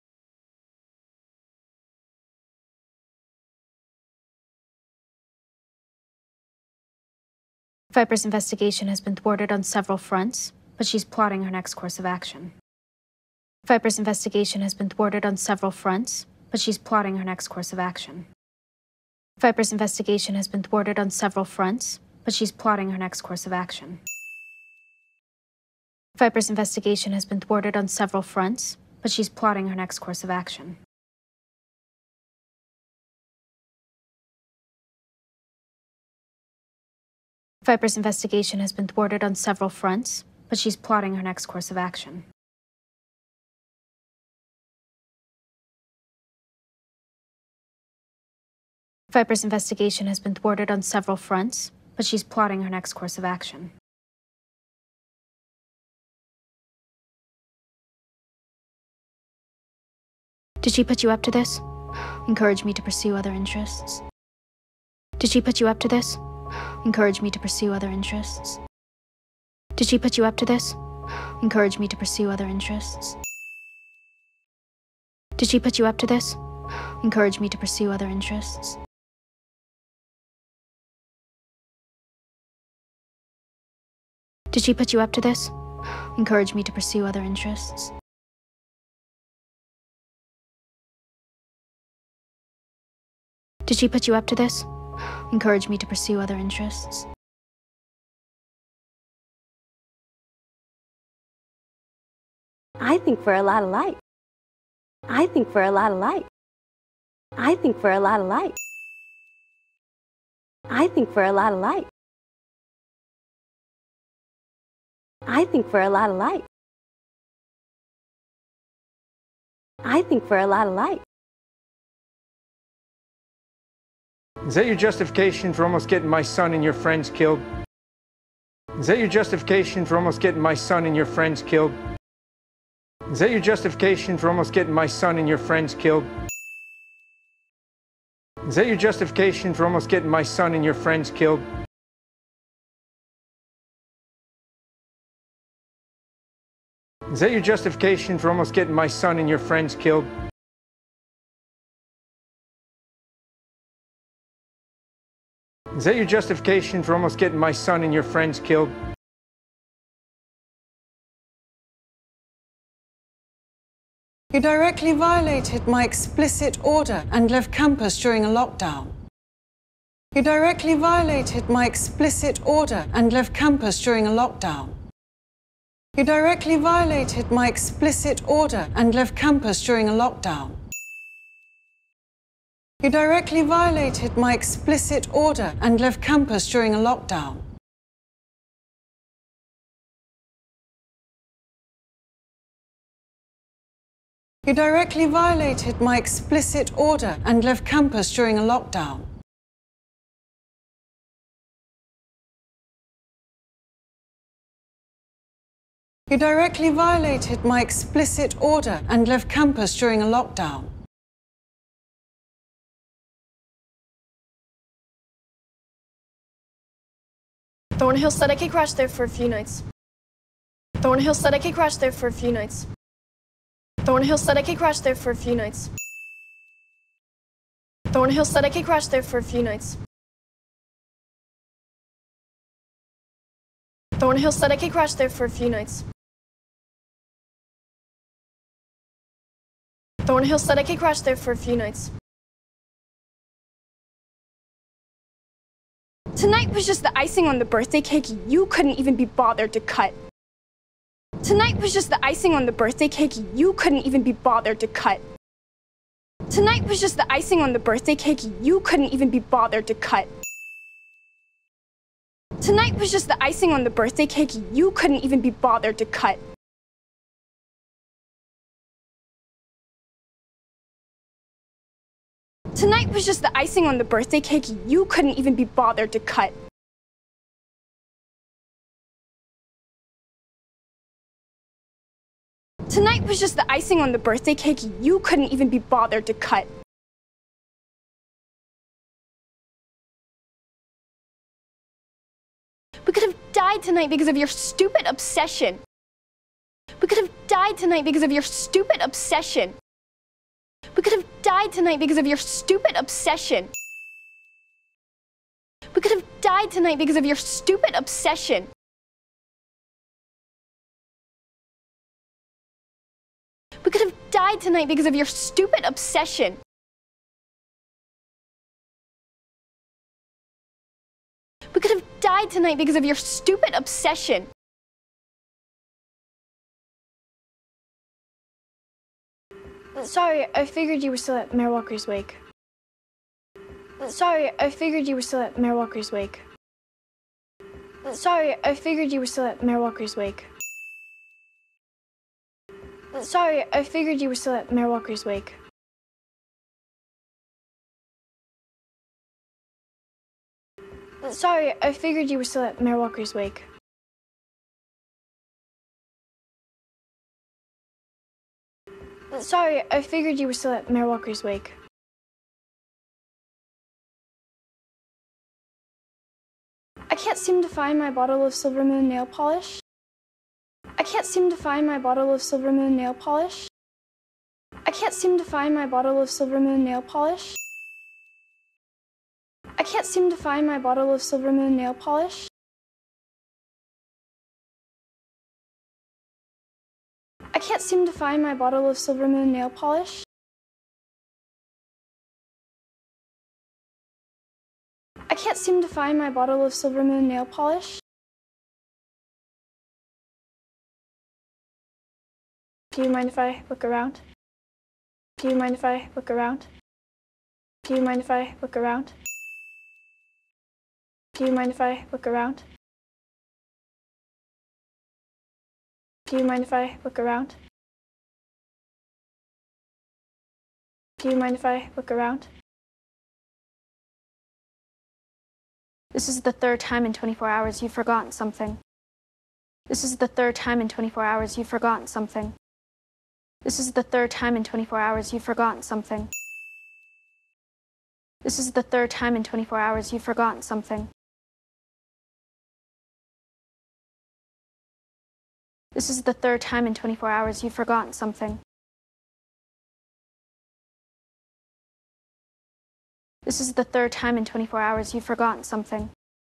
Viper's investigation has been thwarted on several fronts, but she's plotting her next course of action. Viper's investigation has been thwarted on several fronts, but she's plotting her next course of action. Viper's investigation has been thwarted on several fronts, but she's plotting her next course of action. Viper's investigation has been thwarted on several fronts, but she's plotting her next course of action. Viper's investigation has been thwarted on several fronts, but she's plotting her next course of action. Viper's investigation has been thwarted on several fronts, but she's plotting her next course of action. Did she put you up to this? Encourage me to pursue other interests? Did she put you up to this? Encourage me to pursue other interests? Did she put you up to this? Encourage me to pursue other interests? Did she put you up to this? Encourage me to pursue other interests? Did she put you up to this? Encourage me to pursue other interests? Did she put you up to this? Encourage me to pursue other interests? I think we're a lot alike. I think we're a lot alike. I think we're a lot alike. I think we're a lot alike. I think we're a lot alike. I think we're a lot alike. Is that your justification for almost getting my son and your friends killed? Is that your justification for almost getting my son and your friends killed? Is that your justification for almost getting my son and your friends killed? Is that your justification for almost getting my son and your friends killed? Is that your justification for almost getting my son and your friends killed? Is that your justification for almost getting my son and your friends killed? You directly violated my explicit order and left campus during a lockdown. You directly violated my explicit order and left campus during a lockdown. You directly violated my explicit order and left campus during a lockdown. You directly violated my explicit order and left campus during a lockdown. You directly violated my explicit order and left campus during a lockdown. You directly violated my explicit order and left campus during a lockdown. Thornhill said I could crash there for a few nights. Thornhill said I could crash there for a few nights. Thornhill said I could crash there for a few nights. Thornhill said I could crash there for a few nights. Thornhill said I could crash there for a few nights. Thornhill said I could crash there for a few nights. Tonight was just the icing on the birthday cake you couldn't even be bothered to cut. Tonight was just the icing on the birthday cake you couldn't even be bothered to cut. Tonight was just the icing on the birthday cake you couldn't even be bothered to cut. Tonight was just the icing on the birthday cake you couldn't even be bothered to cut. Tonight was just the icing on the birthday cake you couldn't even be bothered to cut. Tonight was just the icing on the birthday cake you couldn't even be bothered to cut. We could have died tonight because of your stupid obsession. We could have died tonight because of your stupid obsession. We could have died tonight because of your stupid obsession. We could have died tonight because of your stupid obsession. We could have died tonight because of your stupid obsession. We could have died tonight because of your stupid obsession. Sorry, I figured you were still at Mayor Walker's wake. Sorry, I figured you were still at Mayor Walker's wake. Sorry, I figured you were still at Mayor Walker's wake. Sorry, I figured you were still at Mayor Walker's wake. Sorry, I figured you were still at Mayor Walker's wake. Sorry, I figured you were still at Mayor Walker's wake. I can't seem to find my bottle of Silver Moon nail polish. I can't seem to find my bottle of Silver Moon nail polish. I can't seem to find my bottle of Silver Moon nail polish. I can't seem to find my bottle of Silver Moon nail polish. I can't seem to find my bottle of Silver Moon nail polish. I can't seem to find my bottle of Silver Moon nail polish. Do you mind if I look around? Do you mind if I look around? Do you mind if I look around? Do you mind if I look around? Do you mind if I look around? Do you mind if I look around? This is the third time in twenty-four hours you've forgotten something. This is the third time in twenty-four hours you've forgotten something. This is the third time in twenty-four hours you've forgotten something. This is the third time in twenty-four hours you've forgotten something. This is the third time in twenty-four hours you've forgotten something. This is the third time in twenty-four hours you've forgotten something.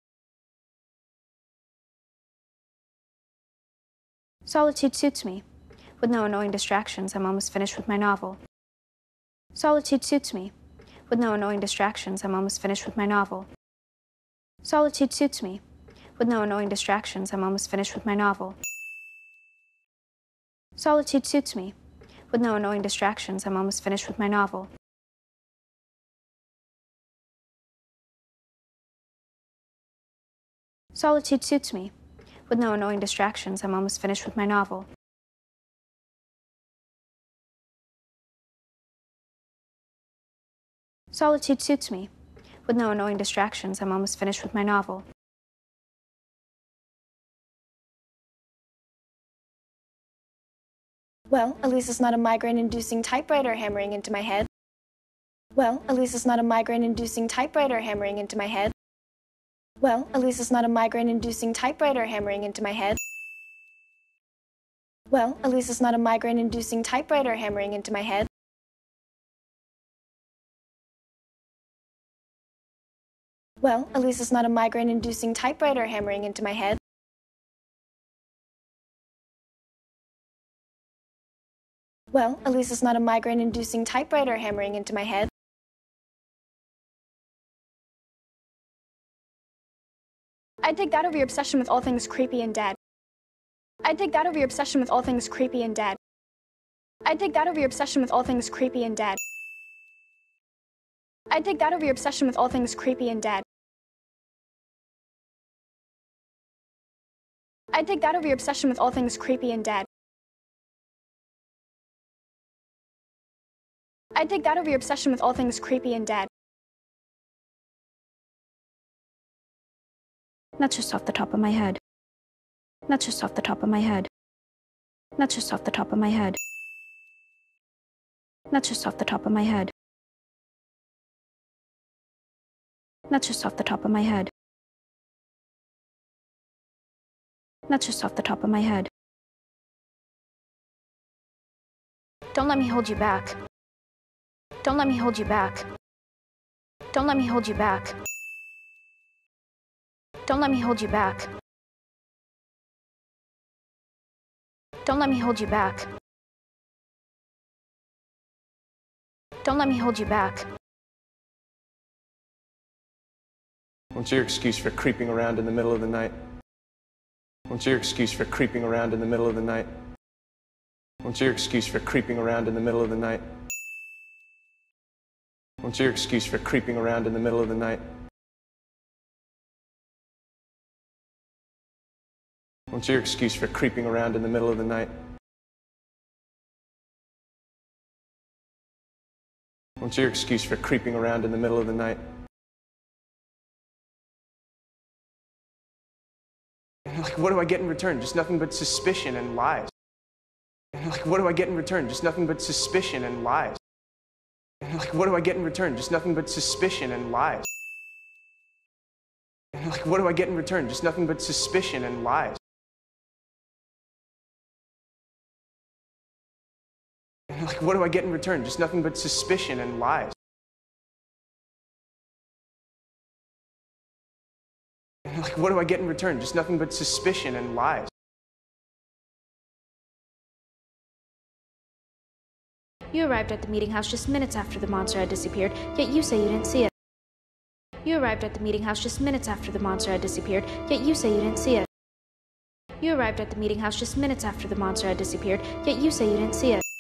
Solitude suits me. With no annoying distractions, I'm almost finished with my novel. Solitude suits me. With no annoying distractions, I'm almost finished with my novel. Solitude suits me. With no annoying distractions, I'm almost finished with my novel. Solitude suits me. With no annoying distractions, I'm almost finished with my novel. Solitude suits me. With no annoying distractions, I'm almost finished with my novel. Solitude suits me. With no annoying distractions, I'm almost finished with my novel. Well, at least it's not a migraine-inducing typewriter hammering into my head. Well, at least it's not a migraine-inducing typewriter hammering into my head. Well, at least it's not a migraine-inducing typewriter hammering into my head. Well, at least it's not a migraine-inducing typewriter hammering into my head. Well, at least it's not a migraine-inducing typewriter hammering into my head. Well, at least it's not a migraine-inducing typewriter hammering into my head. I'd take that over your obsession with all things creepy and dead. I'd take that over your obsession with all things creepy and dead. I'd take that over your obsession with all things creepy and dead. I'd take that over your obsession with all things creepy and dead. I'd take that over your obsession with all things creepy and dead. I'd take that over your obsession with all things creepy and dead. That's just off the top of my head. That's just off the top of my head. That's just off the top of my head. That's just off the top of my head. That's just off the top of my head. That's just off the top of my head. Don't let me hold you back. Don't let me hold you back. Don't let me hold you back. Don't let me hold you back. Don't let me hold you back. Don't let me hold you back. What's your excuse for creeping around in the middle of the night? What's your excuse for creeping around in the middle of the night? What's your excuse for creeping around in the middle of the night? What's your excuse for creeping around in the middle of the night? What's your excuse for creeping around in the middle of the night? What's your excuse for creeping around in the middle of the night? Like, what do I get in return? Just nothing but suspicion and lies. Like, what do I get in return? Just nothing but suspicion and lies. Like, what do I get in return? Just nothing but suspicion and lies. Like, what do I get in return? Just nothing but suspicion and lies. Like, what do I get in return? Just nothing but suspicion and lies. Like, what do I get in return? Just nothing but suspicion and lies. You arrived at the meeting house just minutes after the monster had disappeared, yet you say you didn't see it. You arrived at the meeting house just minutes after the monster had disappeared, yet you say you didn't see it. You arrived at the meeting house just minutes after the monster had disappeared, yet you say you didn't see it.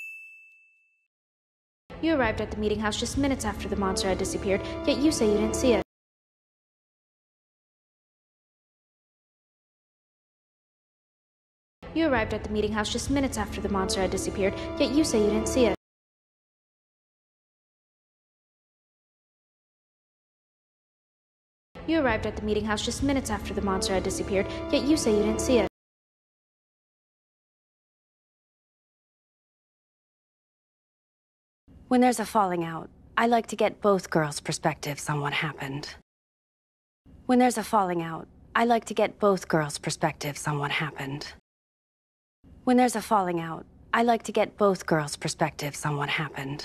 You arrived at the meeting house just minutes after the monster had disappeared, yet you say you didn't see it. You arrived at the meeting house just minutes after the monster had disappeared, yet you say you didn't see it. You arrived at the meeting house just minutes after the monster had disappeared, yet you say you didn't see it. When there's a falling out, I like to get both girls' perspectives on what happened. When there's a falling out, I like to get both girls' perspectives on what happened. When there's a falling out, I like to get both girls' perspectives on what happened.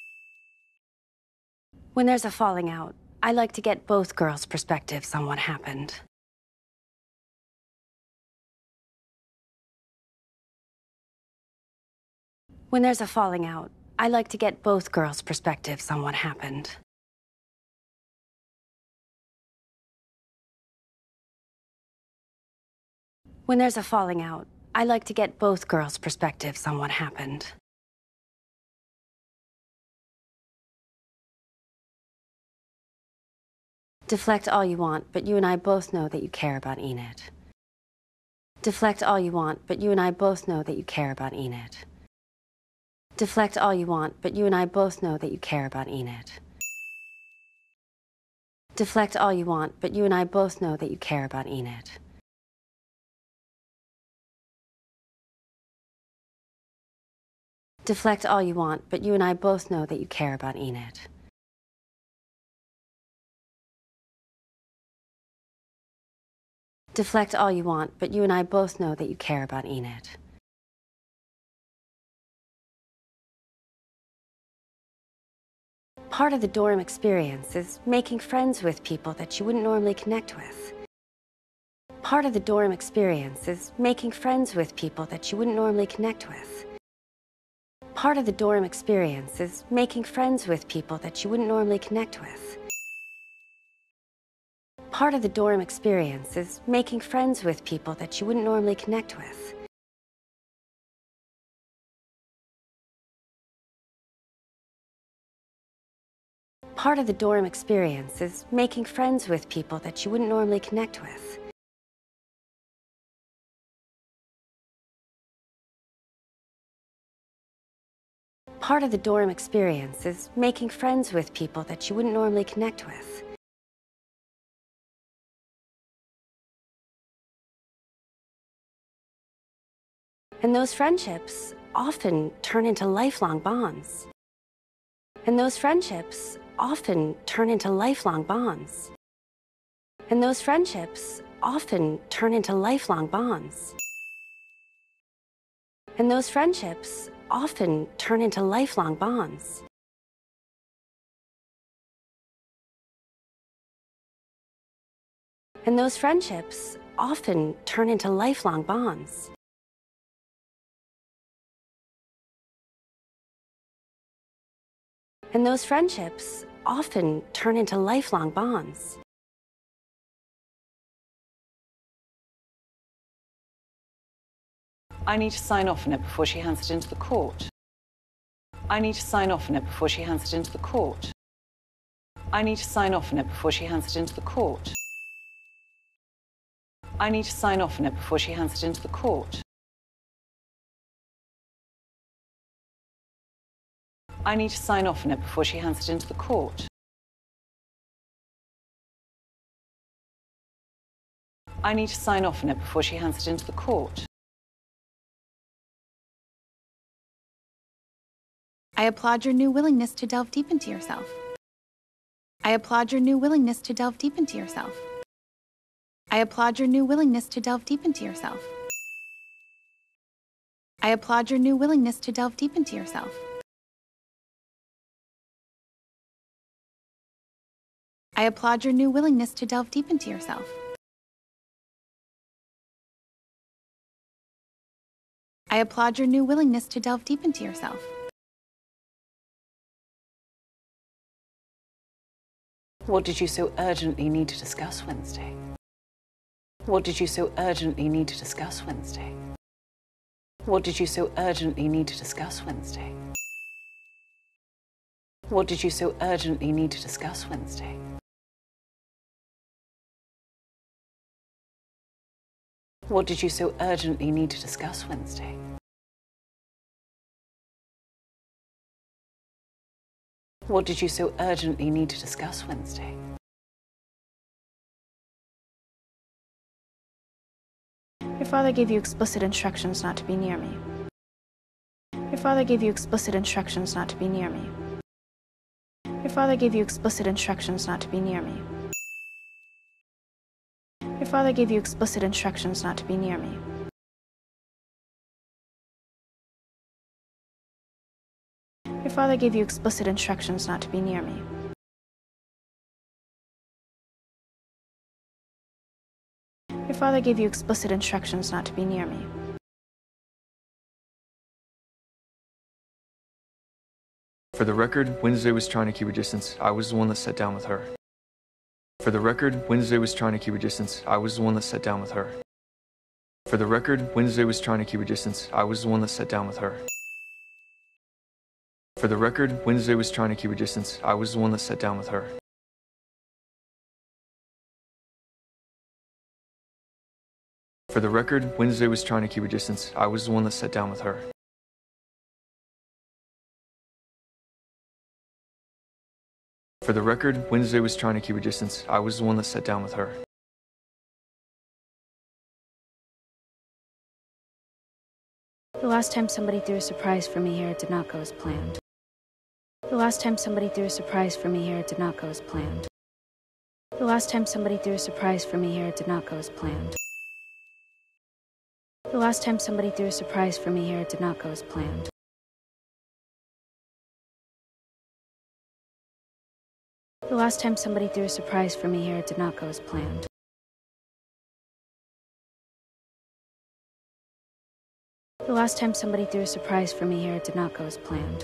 When there's a falling out, I like to get both girls' perspectives on what happened. When there's a falling out, I like to get both girls' perspectives on what happened. When there's a falling out, I like to get both girls' perspectives on what happened. Deflect all you want, but you and I both know that you care about Enid. Deflect all you want, but you and I both know that you care about Enid. Deflect all you want, but you and I both know that you care about Enid. Deflect all you want, but you and I both know that you care about Enid. Deflect all you want, but you and I both know that you care about Enid. Deflect all you want, but you and I both know that you care about Enid. Part of the dorm experience is making friends with people that you wouldn't normally connect with. Part of the dorm experience is making friends with people that you wouldn't normally connect with. Part of the dorm experience is making friends with people that you wouldn't normally connect with. Part of the dorm experience is making friends with people that you wouldn't normally connect with. Part of the dorm experience is making friends with people that you wouldn't normally connect with. Part of the dorm experience is making friends with people that you wouldn't normally connect with. And those friendships often turn into lifelong bonds. And those friendships often turn into lifelong bonds. And those friendships often turn into lifelong bonds. And those friendships often turn into lifelong bonds. And those friendships often turn into lifelong bonds. And those friendships often turn into lifelong bonds. I need to sign off on it before she hands it into the court. I need to sign off on it before she hands it into the court. I need to sign off on it before she hands it into the court. I need to sign off on it before she hands it into the court. I need to sign off on it before she hands it into the court. I need to sign off on it before she hands it into the court. I applaud your new willingness to delve deep into yourself. I applaud your new willingness to delve deep into yourself. I applaud your new willingness to delve deep into yourself. I applaud your new willingness to delve deep into yourself. I applaud your new willingness to delve deep into yourself. I applaud your new willingness to delve deep into yourself. What did you so urgently need to discuss Wednesday? What did you so urgently need to discuss Wednesday? What did you so urgently need to discuss Wednesday? What did you so urgently need to discuss Wednesday? What did you so urgently need to discuss Wednesday? What did you so urgently need to discuss Wednesday? Your father gave you explicit instructions not to be near me. Your father gave you explicit instructions not to be near me. Your father gave you explicit instructions not to be near me. Your father gave you explicit instructions not to be near me. Your father gave you explicit instructions not to be near me. Your father gave you explicit instructions not to be near me. For the record, Wednesday was trying to keep her distance. I was the one that sat down with her. For the record, Wednesday was trying to keep her distance. I was the one that sat down with her. For the record, Wednesday was trying to keep her distance. I was the one that sat down with her. For the record, Wednesday was trying to keep her distance. I was the one that sat down with her. For the record, Wednesday was trying to keep her distance. I was the one that sat down with her. For the record, Wednesday was trying to keep her distance. I was the one that sat down with her. The last time somebody threw a surprise for me here, it did not go as planned. The last time somebody threw a surprise for me here, it did not go as planned. The last time somebody threw a surprise for me here, it did not go as planned. The last time somebody threw a surprise for me here, it did not go as planned. The last time somebody threw a surprise for me here, it did not go as planned. The last time somebody threw a surprise for me here, it did not go as planned.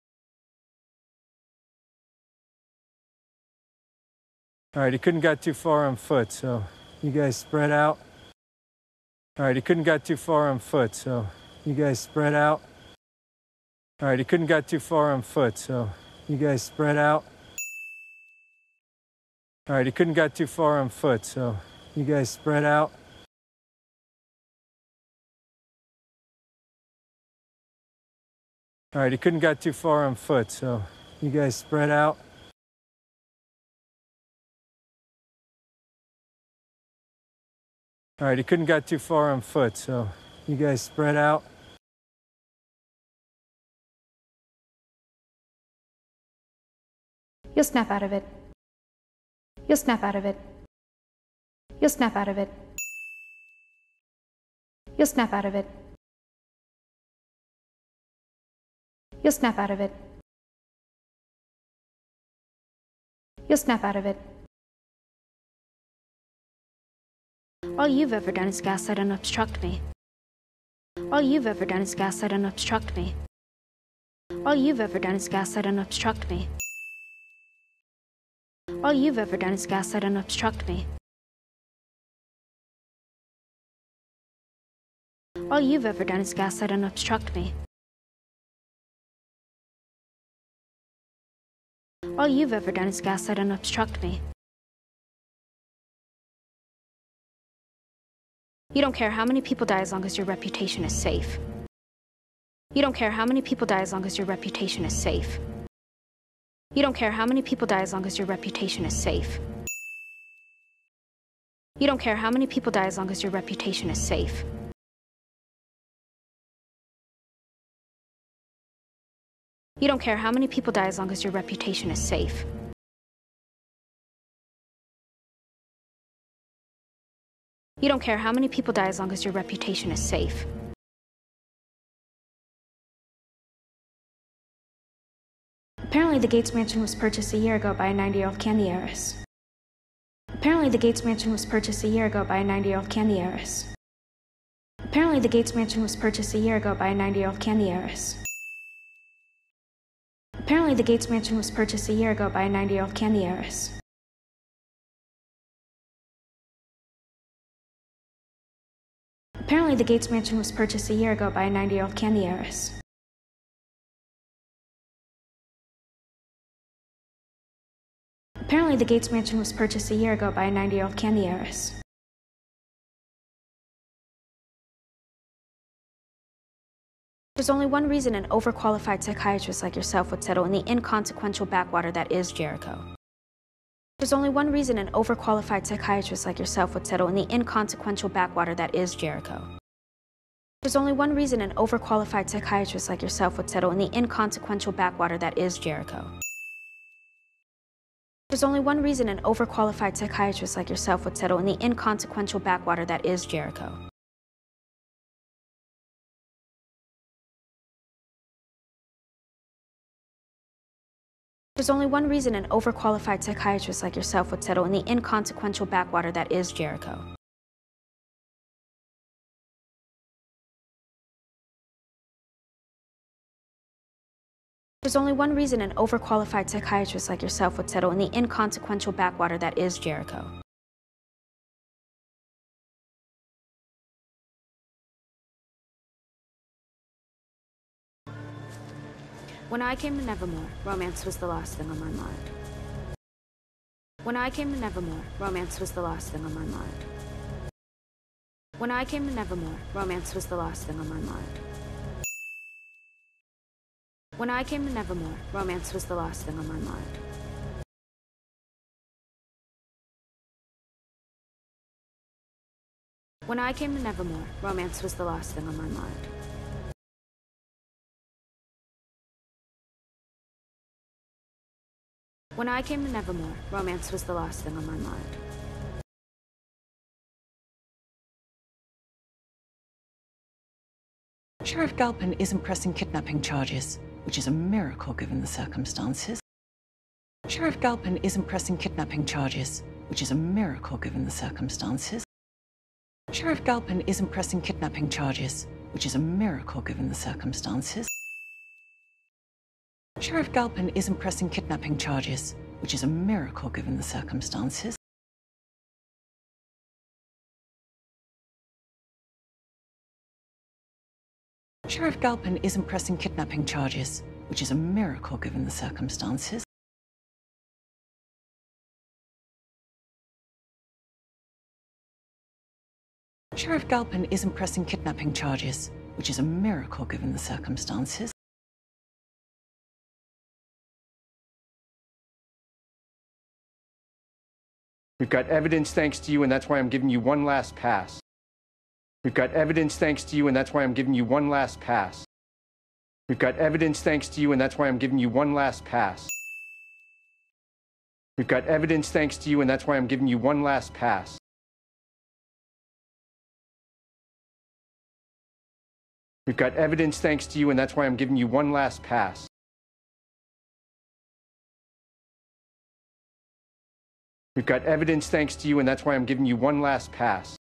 All right, he couldn't got too far on foot, so you guys spread out. All right, he couldn't got too far on foot, so you guys spread out. All right, he couldn't got too far on foot, so you guys spread out. All right, he couldn't got too far on foot, so you guys spread out. All right, he couldn't got too far on foot, so you guys spread out. All right, he couldn't got too far on foot, so you guys spread out. You'll snap out of it. You'll snap out of it. You'll snap out of it. You'll snap out of it. You'll snap out of it. You'll snap out of it. All you've ever done is gaslight and obstruct me. All you've ever done is gaslight and obstruct me. All you've ever done is gaslight and obstruct me. All you've ever done is gaslight and obstruct me. All you've ever done is gaslight and obstruct me. All you've ever done is gaslight and obstruct me. You don't care how many people die as long as your reputation is safe. You don't care how many people die as long as your reputation is safe. You don't care how many people die as long as your reputation is safe. You don't care how many people die as long as your reputation is safe. You don't care how many people die as long as your reputation is safe. You don't care how many people die as long as your reputation is safe. Apparently the Gates Mansion was purchased a year ago by a ninety-year-old candy heiress. Apparently the Gates Mansion was purchased a year ago by a ninety-year-old candy heiress. Apparently the Gates Mansion was purchased a year ago by a ninety-year-old candy heiress. Apparently the Gates Mansion was purchased a year ago by a ninety-year-old candy heiress. Apparently the Gates Mansion was purchased a year ago by a ninety-year-old candy heiress. Apparently the Gates Mansion was purchased a year ago by a ninety-year-old candy heiress. There's only one reason an overqualified psychiatrist like yourself would settle in the inconsequential backwater that is Jericho. There's only one reason an overqualified psychiatrist like yourself would settle in the inconsequential backwater that is Jericho. There's only one reason an overqualified psychiatrist like yourself would settle in the inconsequential backwater that is Jericho. There's only one reason an overqualified psychiatrist like yourself would settle in the inconsequential backwater that is Jericho. There's only one reason an overqualified psychiatrist like yourself would settle in the inconsequential backwater that is Jericho. There's only one reason an overqualified psychiatrist like yourself would settle in the inconsequential backwater that is Jericho. When I came to Nevermore, romance was the last thing on my mind. When I came to Nevermore, romance was the last thing on my mind. When I came to Nevermore, romance was the last thing on my mind. When I came to Nevermore, romance was the last thing on my mind. When I came to Nevermore, romance was the last thing on my mind. When I came to Nevermore, romance was the last thing on my mind. Sheriff Galpin isn't pressing kidnapping charges, which is a miracle given the circumstances. Sheriff Galpin isn't pressing kidnapping charges, which is a miracle given the circumstances. Sheriff Galpin isn't pressing kidnapping charges, which is a miracle given the circumstances. Sheriff Galpin isn't pressing kidnapping charges, which is a miracle given the circumstances. Sheriff Galpin isn't pressing kidnapping charges, which is a miracle given the circumstances. Sheriff Galpin isn't pressing kidnapping charges, which is a miracle given the circumstances. We've got evidence thanks to you, and that's why I'm giving you one last pass. We've got evidence thanks to you, and that's why I'm giving you one last pass. We've got evidence thanks to you, and that's why I'm giving you one last pass. We've got evidence thanks to you, and that's why I'm giving you one last pass. We've got evidence thanks to you, and that's why I'm giving you one last pass. We've got evidence thanks to you, and that's why I'm giving you one last pass.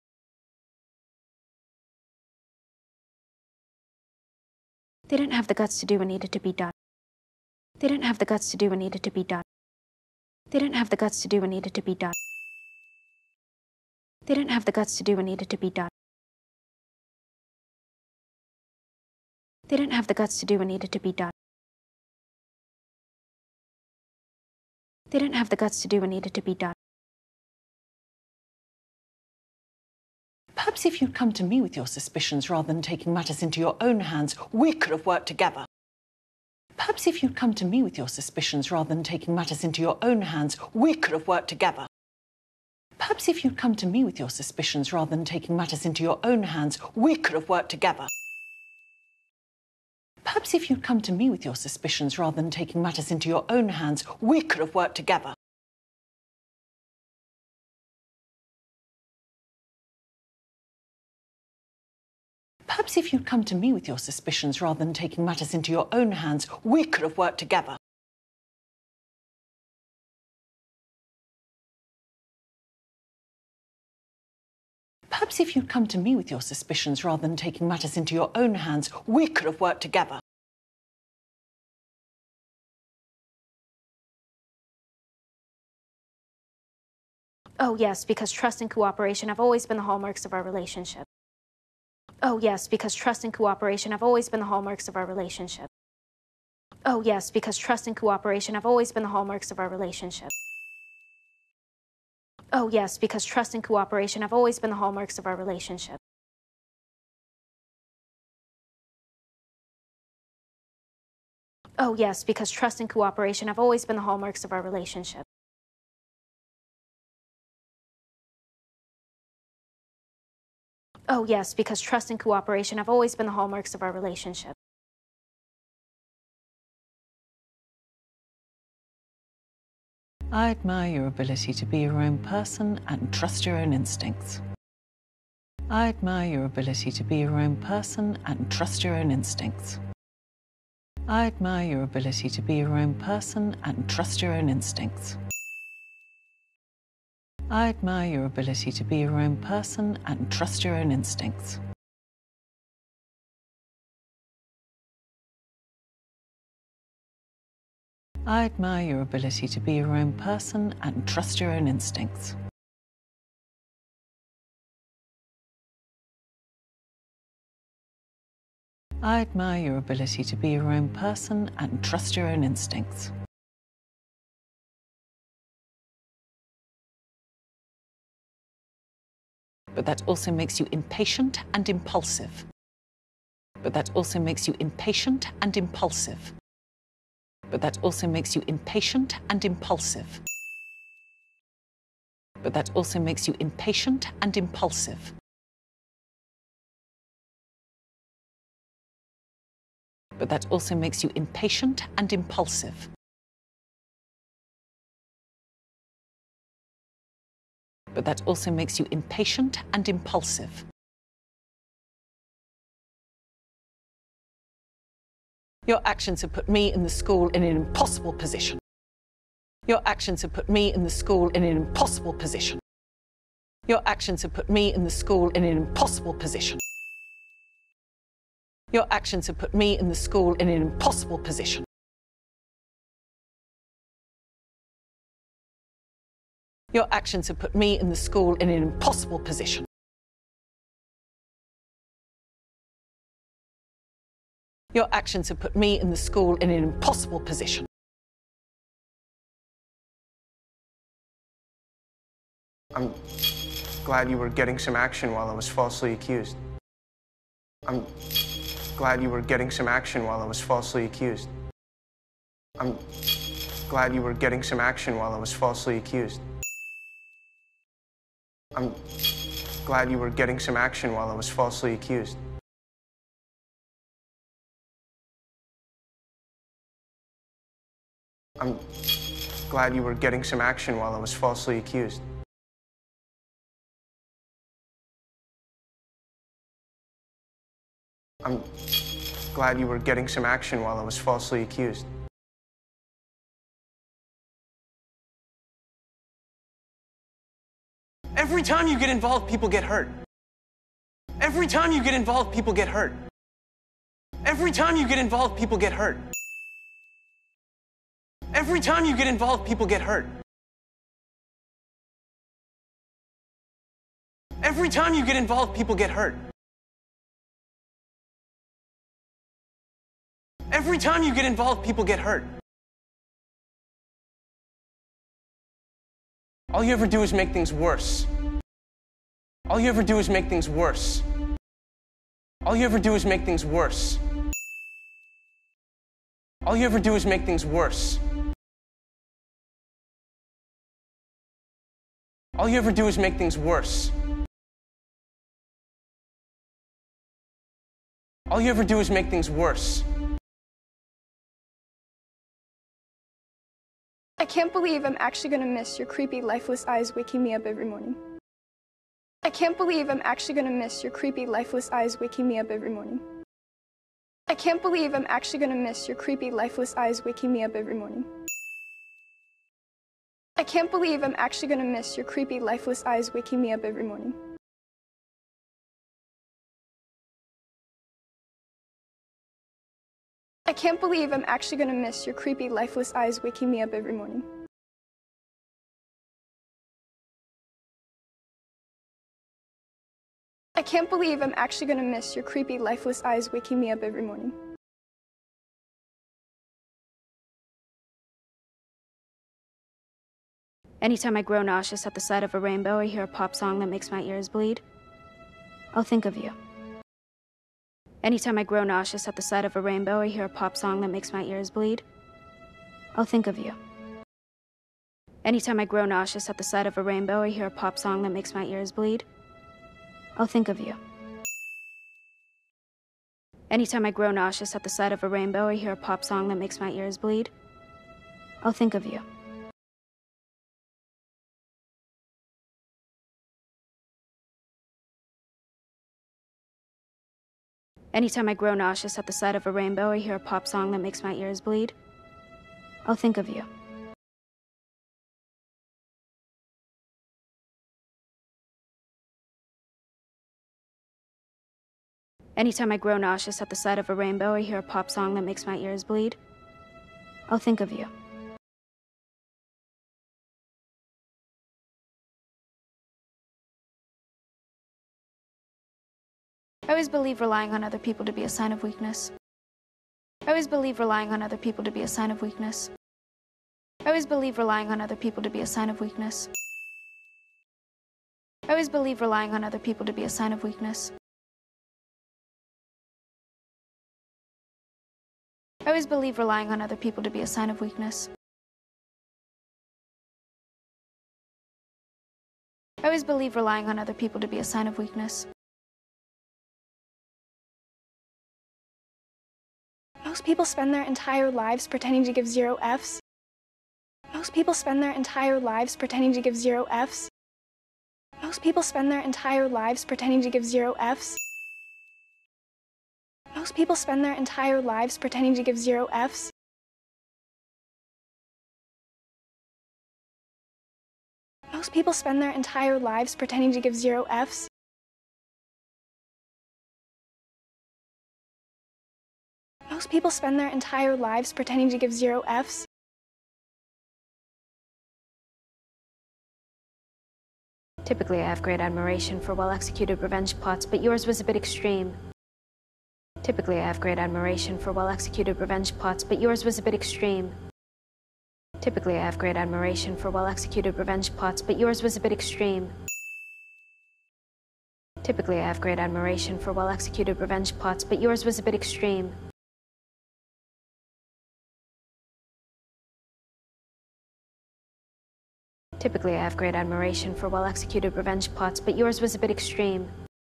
They didn't have the guts to do what needed to be done. They didn't have the guts to do what needed to be done. They didn't have the guts to do what needed to be done. They didn't have the guts to do what needed to be done. They didn't have the guts to do what needed to be done. They didn't have the guts to do what needed to be done. Perhaps if you'd come to me with your suspicions rather than taking matters into your own hands, we could have worked together. Perhaps if you'd come to me with your suspicions rather than taking matters into your own hands, we could have worked together. Perhaps if you'd come to me with your suspicions rather than taking matters into your own hands, we could have worked together. Perhaps if you'd come to me with your suspicions rather than taking matters into your own hands, we could have worked together. Perhaps if you'd come to me with your suspicions rather than taking matters into your own hands, we could have worked together. Perhaps if you'd come to me with your suspicions rather than taking matters into your own hands, we could have worked together. Oh yes, because trust and cooperation have always been the hallmarks of our relationship. Oh yes, because trust and cooperation have always been the hallmarks of our relationship. Oh yes, because trust and cooperation have always been the hallmarks of our relationship. Oh yes, because trust and cooperation have always been the hallmarks of our relationship. Oh yes, because trust and cooperation have always been the hallmarks of our relationship. Oh yes, because trust and cooperation have always been the hallmarks of our relationship. I admire your ability to be your own person and trust your own instincts. I admire your ability to be your own person and trust your own instincts. I admire your ability to be your own person and trust your own instincts. I admire your ability to be your own person and trust your own instincts. I admire your ability to be your own person and trust your own instincts. I admire your ability to be your own person and trust your own instincts. But that also makes you impatient and impulsive. But that also makes you impatient and impulsive. But that also makes you impatient and impulsive. But that also makes you impatient and impulsive. But that also makes you impatient and impulsive. But that also makes you impatient and impulsive. Your actions have put me in the school in an impossible position. Your actions have put me in the school in an impossible position. Your actions have put me in the school in an impossible position. Your actions have put me in the school in an impossible position. Your actions have put me in the school in an impossible position. Your actions have put me in the school in an impossible position. I'm... glad you were getting some action while I was falsely accused. I'm glad you were getting some action while I was falsely accused. I'm glad you were getting some action while I was falsely accused. I'm glad you were getting some action while I was falsely accused. I'm glad you were getting some action while I was falsely accused. I'm glad you were getting some action while I was falsely accused. Every time you get involved, people get hurt. Every time you get involved, people get hurt. Every time you get involved, people get hurt. Every time you get involved, people get hurt. Every time you get involved, people get hurt. Every time you get involved, people get hurt. All you ever do is make things worse. All you ever do is make things worse. All you ever do is make things worse. All you ever do is make things worse. All you ever do is make things worse. All you ever do is make things worse. I can't believe I'm actually gonna miss your creepy, lifeless eyes waking me up every morning. I can't believe I'm actually gonna miss your creepy, lifeless eyes waking me up every morning. I can't believe I'm actually gonna miss your creepy, lifeless eyes waking me up every morning. I can't believe I'm actually gonna miss your creepy, lifeless eyes waking me up every morning. I can't believe I'm actually gonna miss your creepy, lifeless eyes waking me up every morning. I can't believe I'm actually gonna miss your creepy, lifeless eyes waking me up every morning. Anytime I grow nauseous at the sight of a rainbow or hear a pop song that makes my ears bleed, I'll think of you. Anytime I grow nauseous at the sight of a rainbow or hear a pop song that makes my ears bleed, I'll think of you. Anytime I grow nauseous at the sight of a rainbow or hear a pop song that makes my ears bleed, I'll think of you. Anytime I grow nauseous at the sight of a rainbow or hear a pop song that makes my ears bleed, I'll think of you. Anytime I grow nauseous at the sight of a rainbow or hear a pop song that makes my ears bleed, I'll think of you. Anytime I grow nauseous at the sight of a rainbow or hear a pop song that makes my ears bleed, I'll think of you. I always believe relying on other people to be a sign of weakness. I always believe relying on other people to be a sign of weakness. I always believe relying on other people to be a sign of weakness. I always believe relying on other people to be a sign of weakness. I always believe relying on other people to be a sign of weakness. I always believe relying on other people to be a sign of weakness. Most people spend their entire lives pretending to give zero Fs. Most people spend their entire lives pretending to give zero Fs. Most people spend their entire lives pretending to give zero Fs. Most people spend their entire lives pretending to give zero Fs. Most people spend their entire lives pretending to give zero Fs. Most people spend their entire lives pretending to give zero Fs. Typically, I have great admiration for well-executed revenge plots, but yours was a bit extreme. Typically, I have great admiration for well-executed revenge plots, but yours was a bit extreme. Typically, I have great admiration for well-executed revenge plots, but yours was a bit extreme. Typically, I have great admiration for well-executed revenge plots, but yours was a bit extreme. Typically, I have great admiration for well-executed revenge plots, but yours was a bit extreme.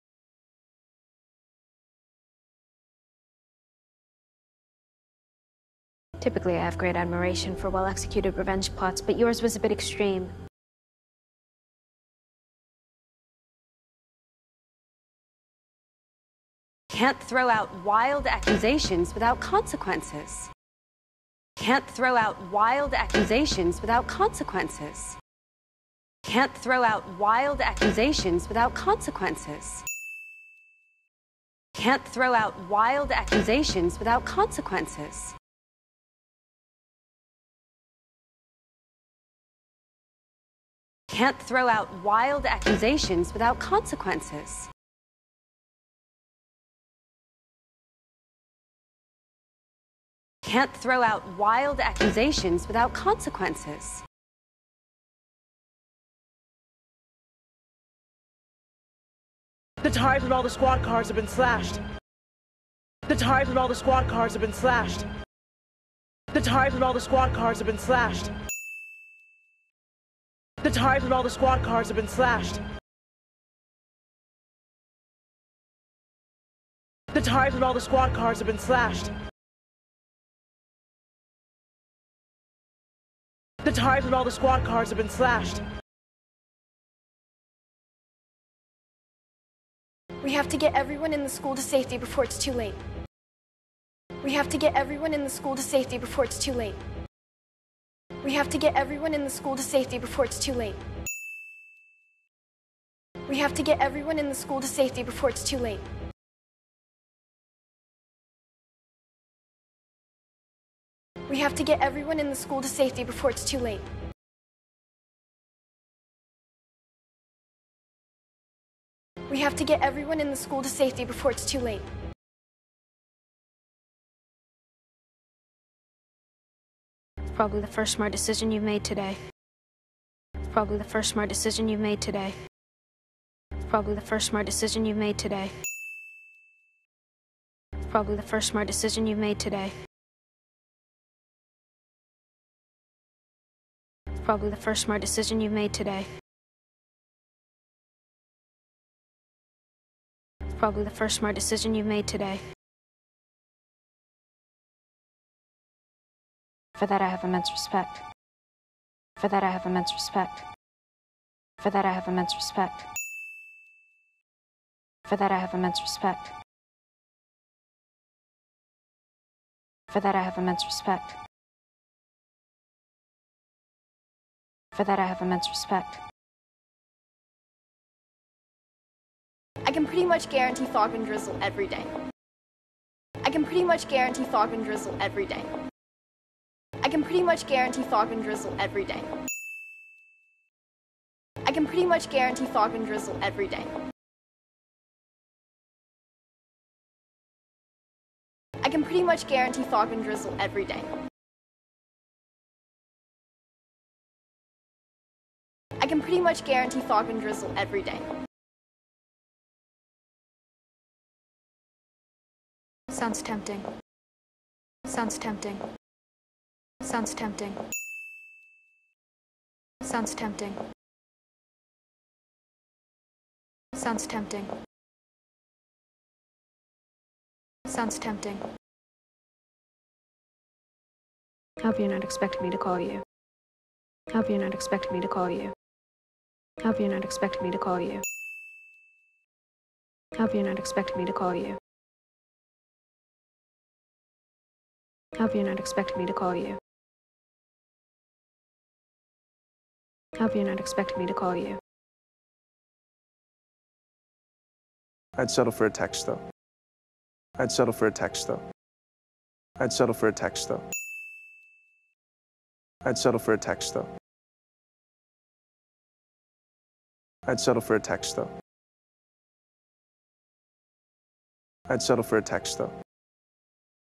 Typically, I have great admiration for well-executed revenge plots, but yours was a bit extreme. Can't throw out wild accusations without consequences. Can't throw out wild accusations without consequences. Can't throw out wild accusations without consequences. Can't throw out wild accusations without consequences. Can't throw out wild accusations without consequences. Can't throw out wild accusations without consequences. The tires on all the squad cars have been slashed. The tires on all the squad cars have been slashed. The tires on all the squad cars have been slashed. The tires on all the squad cars have been slashed. The tires on all the squad cars have been slashed. The tires on all the squad cars have been slashed. We have to get everyone in the school to safety before it's too late. We have to get everyone in the school to safety before it's too late. We have to get everyone in the school to safety before it's too late. We have to get everyone in the school to safety before it's too late. We have to get everyone in the school to safety before it's too late. We have to get everyone in the school to safety before it's too late. Probably the first smart decision you've made today. Probably the first smart decision you've made today. Probably the first smart decision you've made today. Probably the first smart decision you've made today. Probably the first smart decision you've made today. Probably the first smart decision you've made today. For that I have immense respect. For that I have immense respect. For that I have immense respect. For that I have immense respect. For that I have immense respect. For that I have immense respect. I can pretty much guarantee fog and drizzle every day. I can pretty much guarantee fog and drizzle every day. I can pretty much guarantee fog and drizzle every day. I can pretty much guarantee fog and drizzle every day. I can pretty much guarantee fog and drizzle every day. I can pretty much guarantee fog and drizzle every day. Sounds tempting. Sounds tempting. Sounds tempting. Sounds tempting. Sounds tempting. Sounds tempting. Hope you're not expecting me to call you. Hope you're not expecting me to call you. Hope you're not expecting me to call you. Hope you're not expecting me to call you. Hope you're not expecting me to call you. Hope you're not expecting me to call you. I'd settle for a text, though. I'd settle for a text, though. I'd settle for a text, though. I'd settle for a text, though. I'd settle for a text, though. I'd settle for a text, though.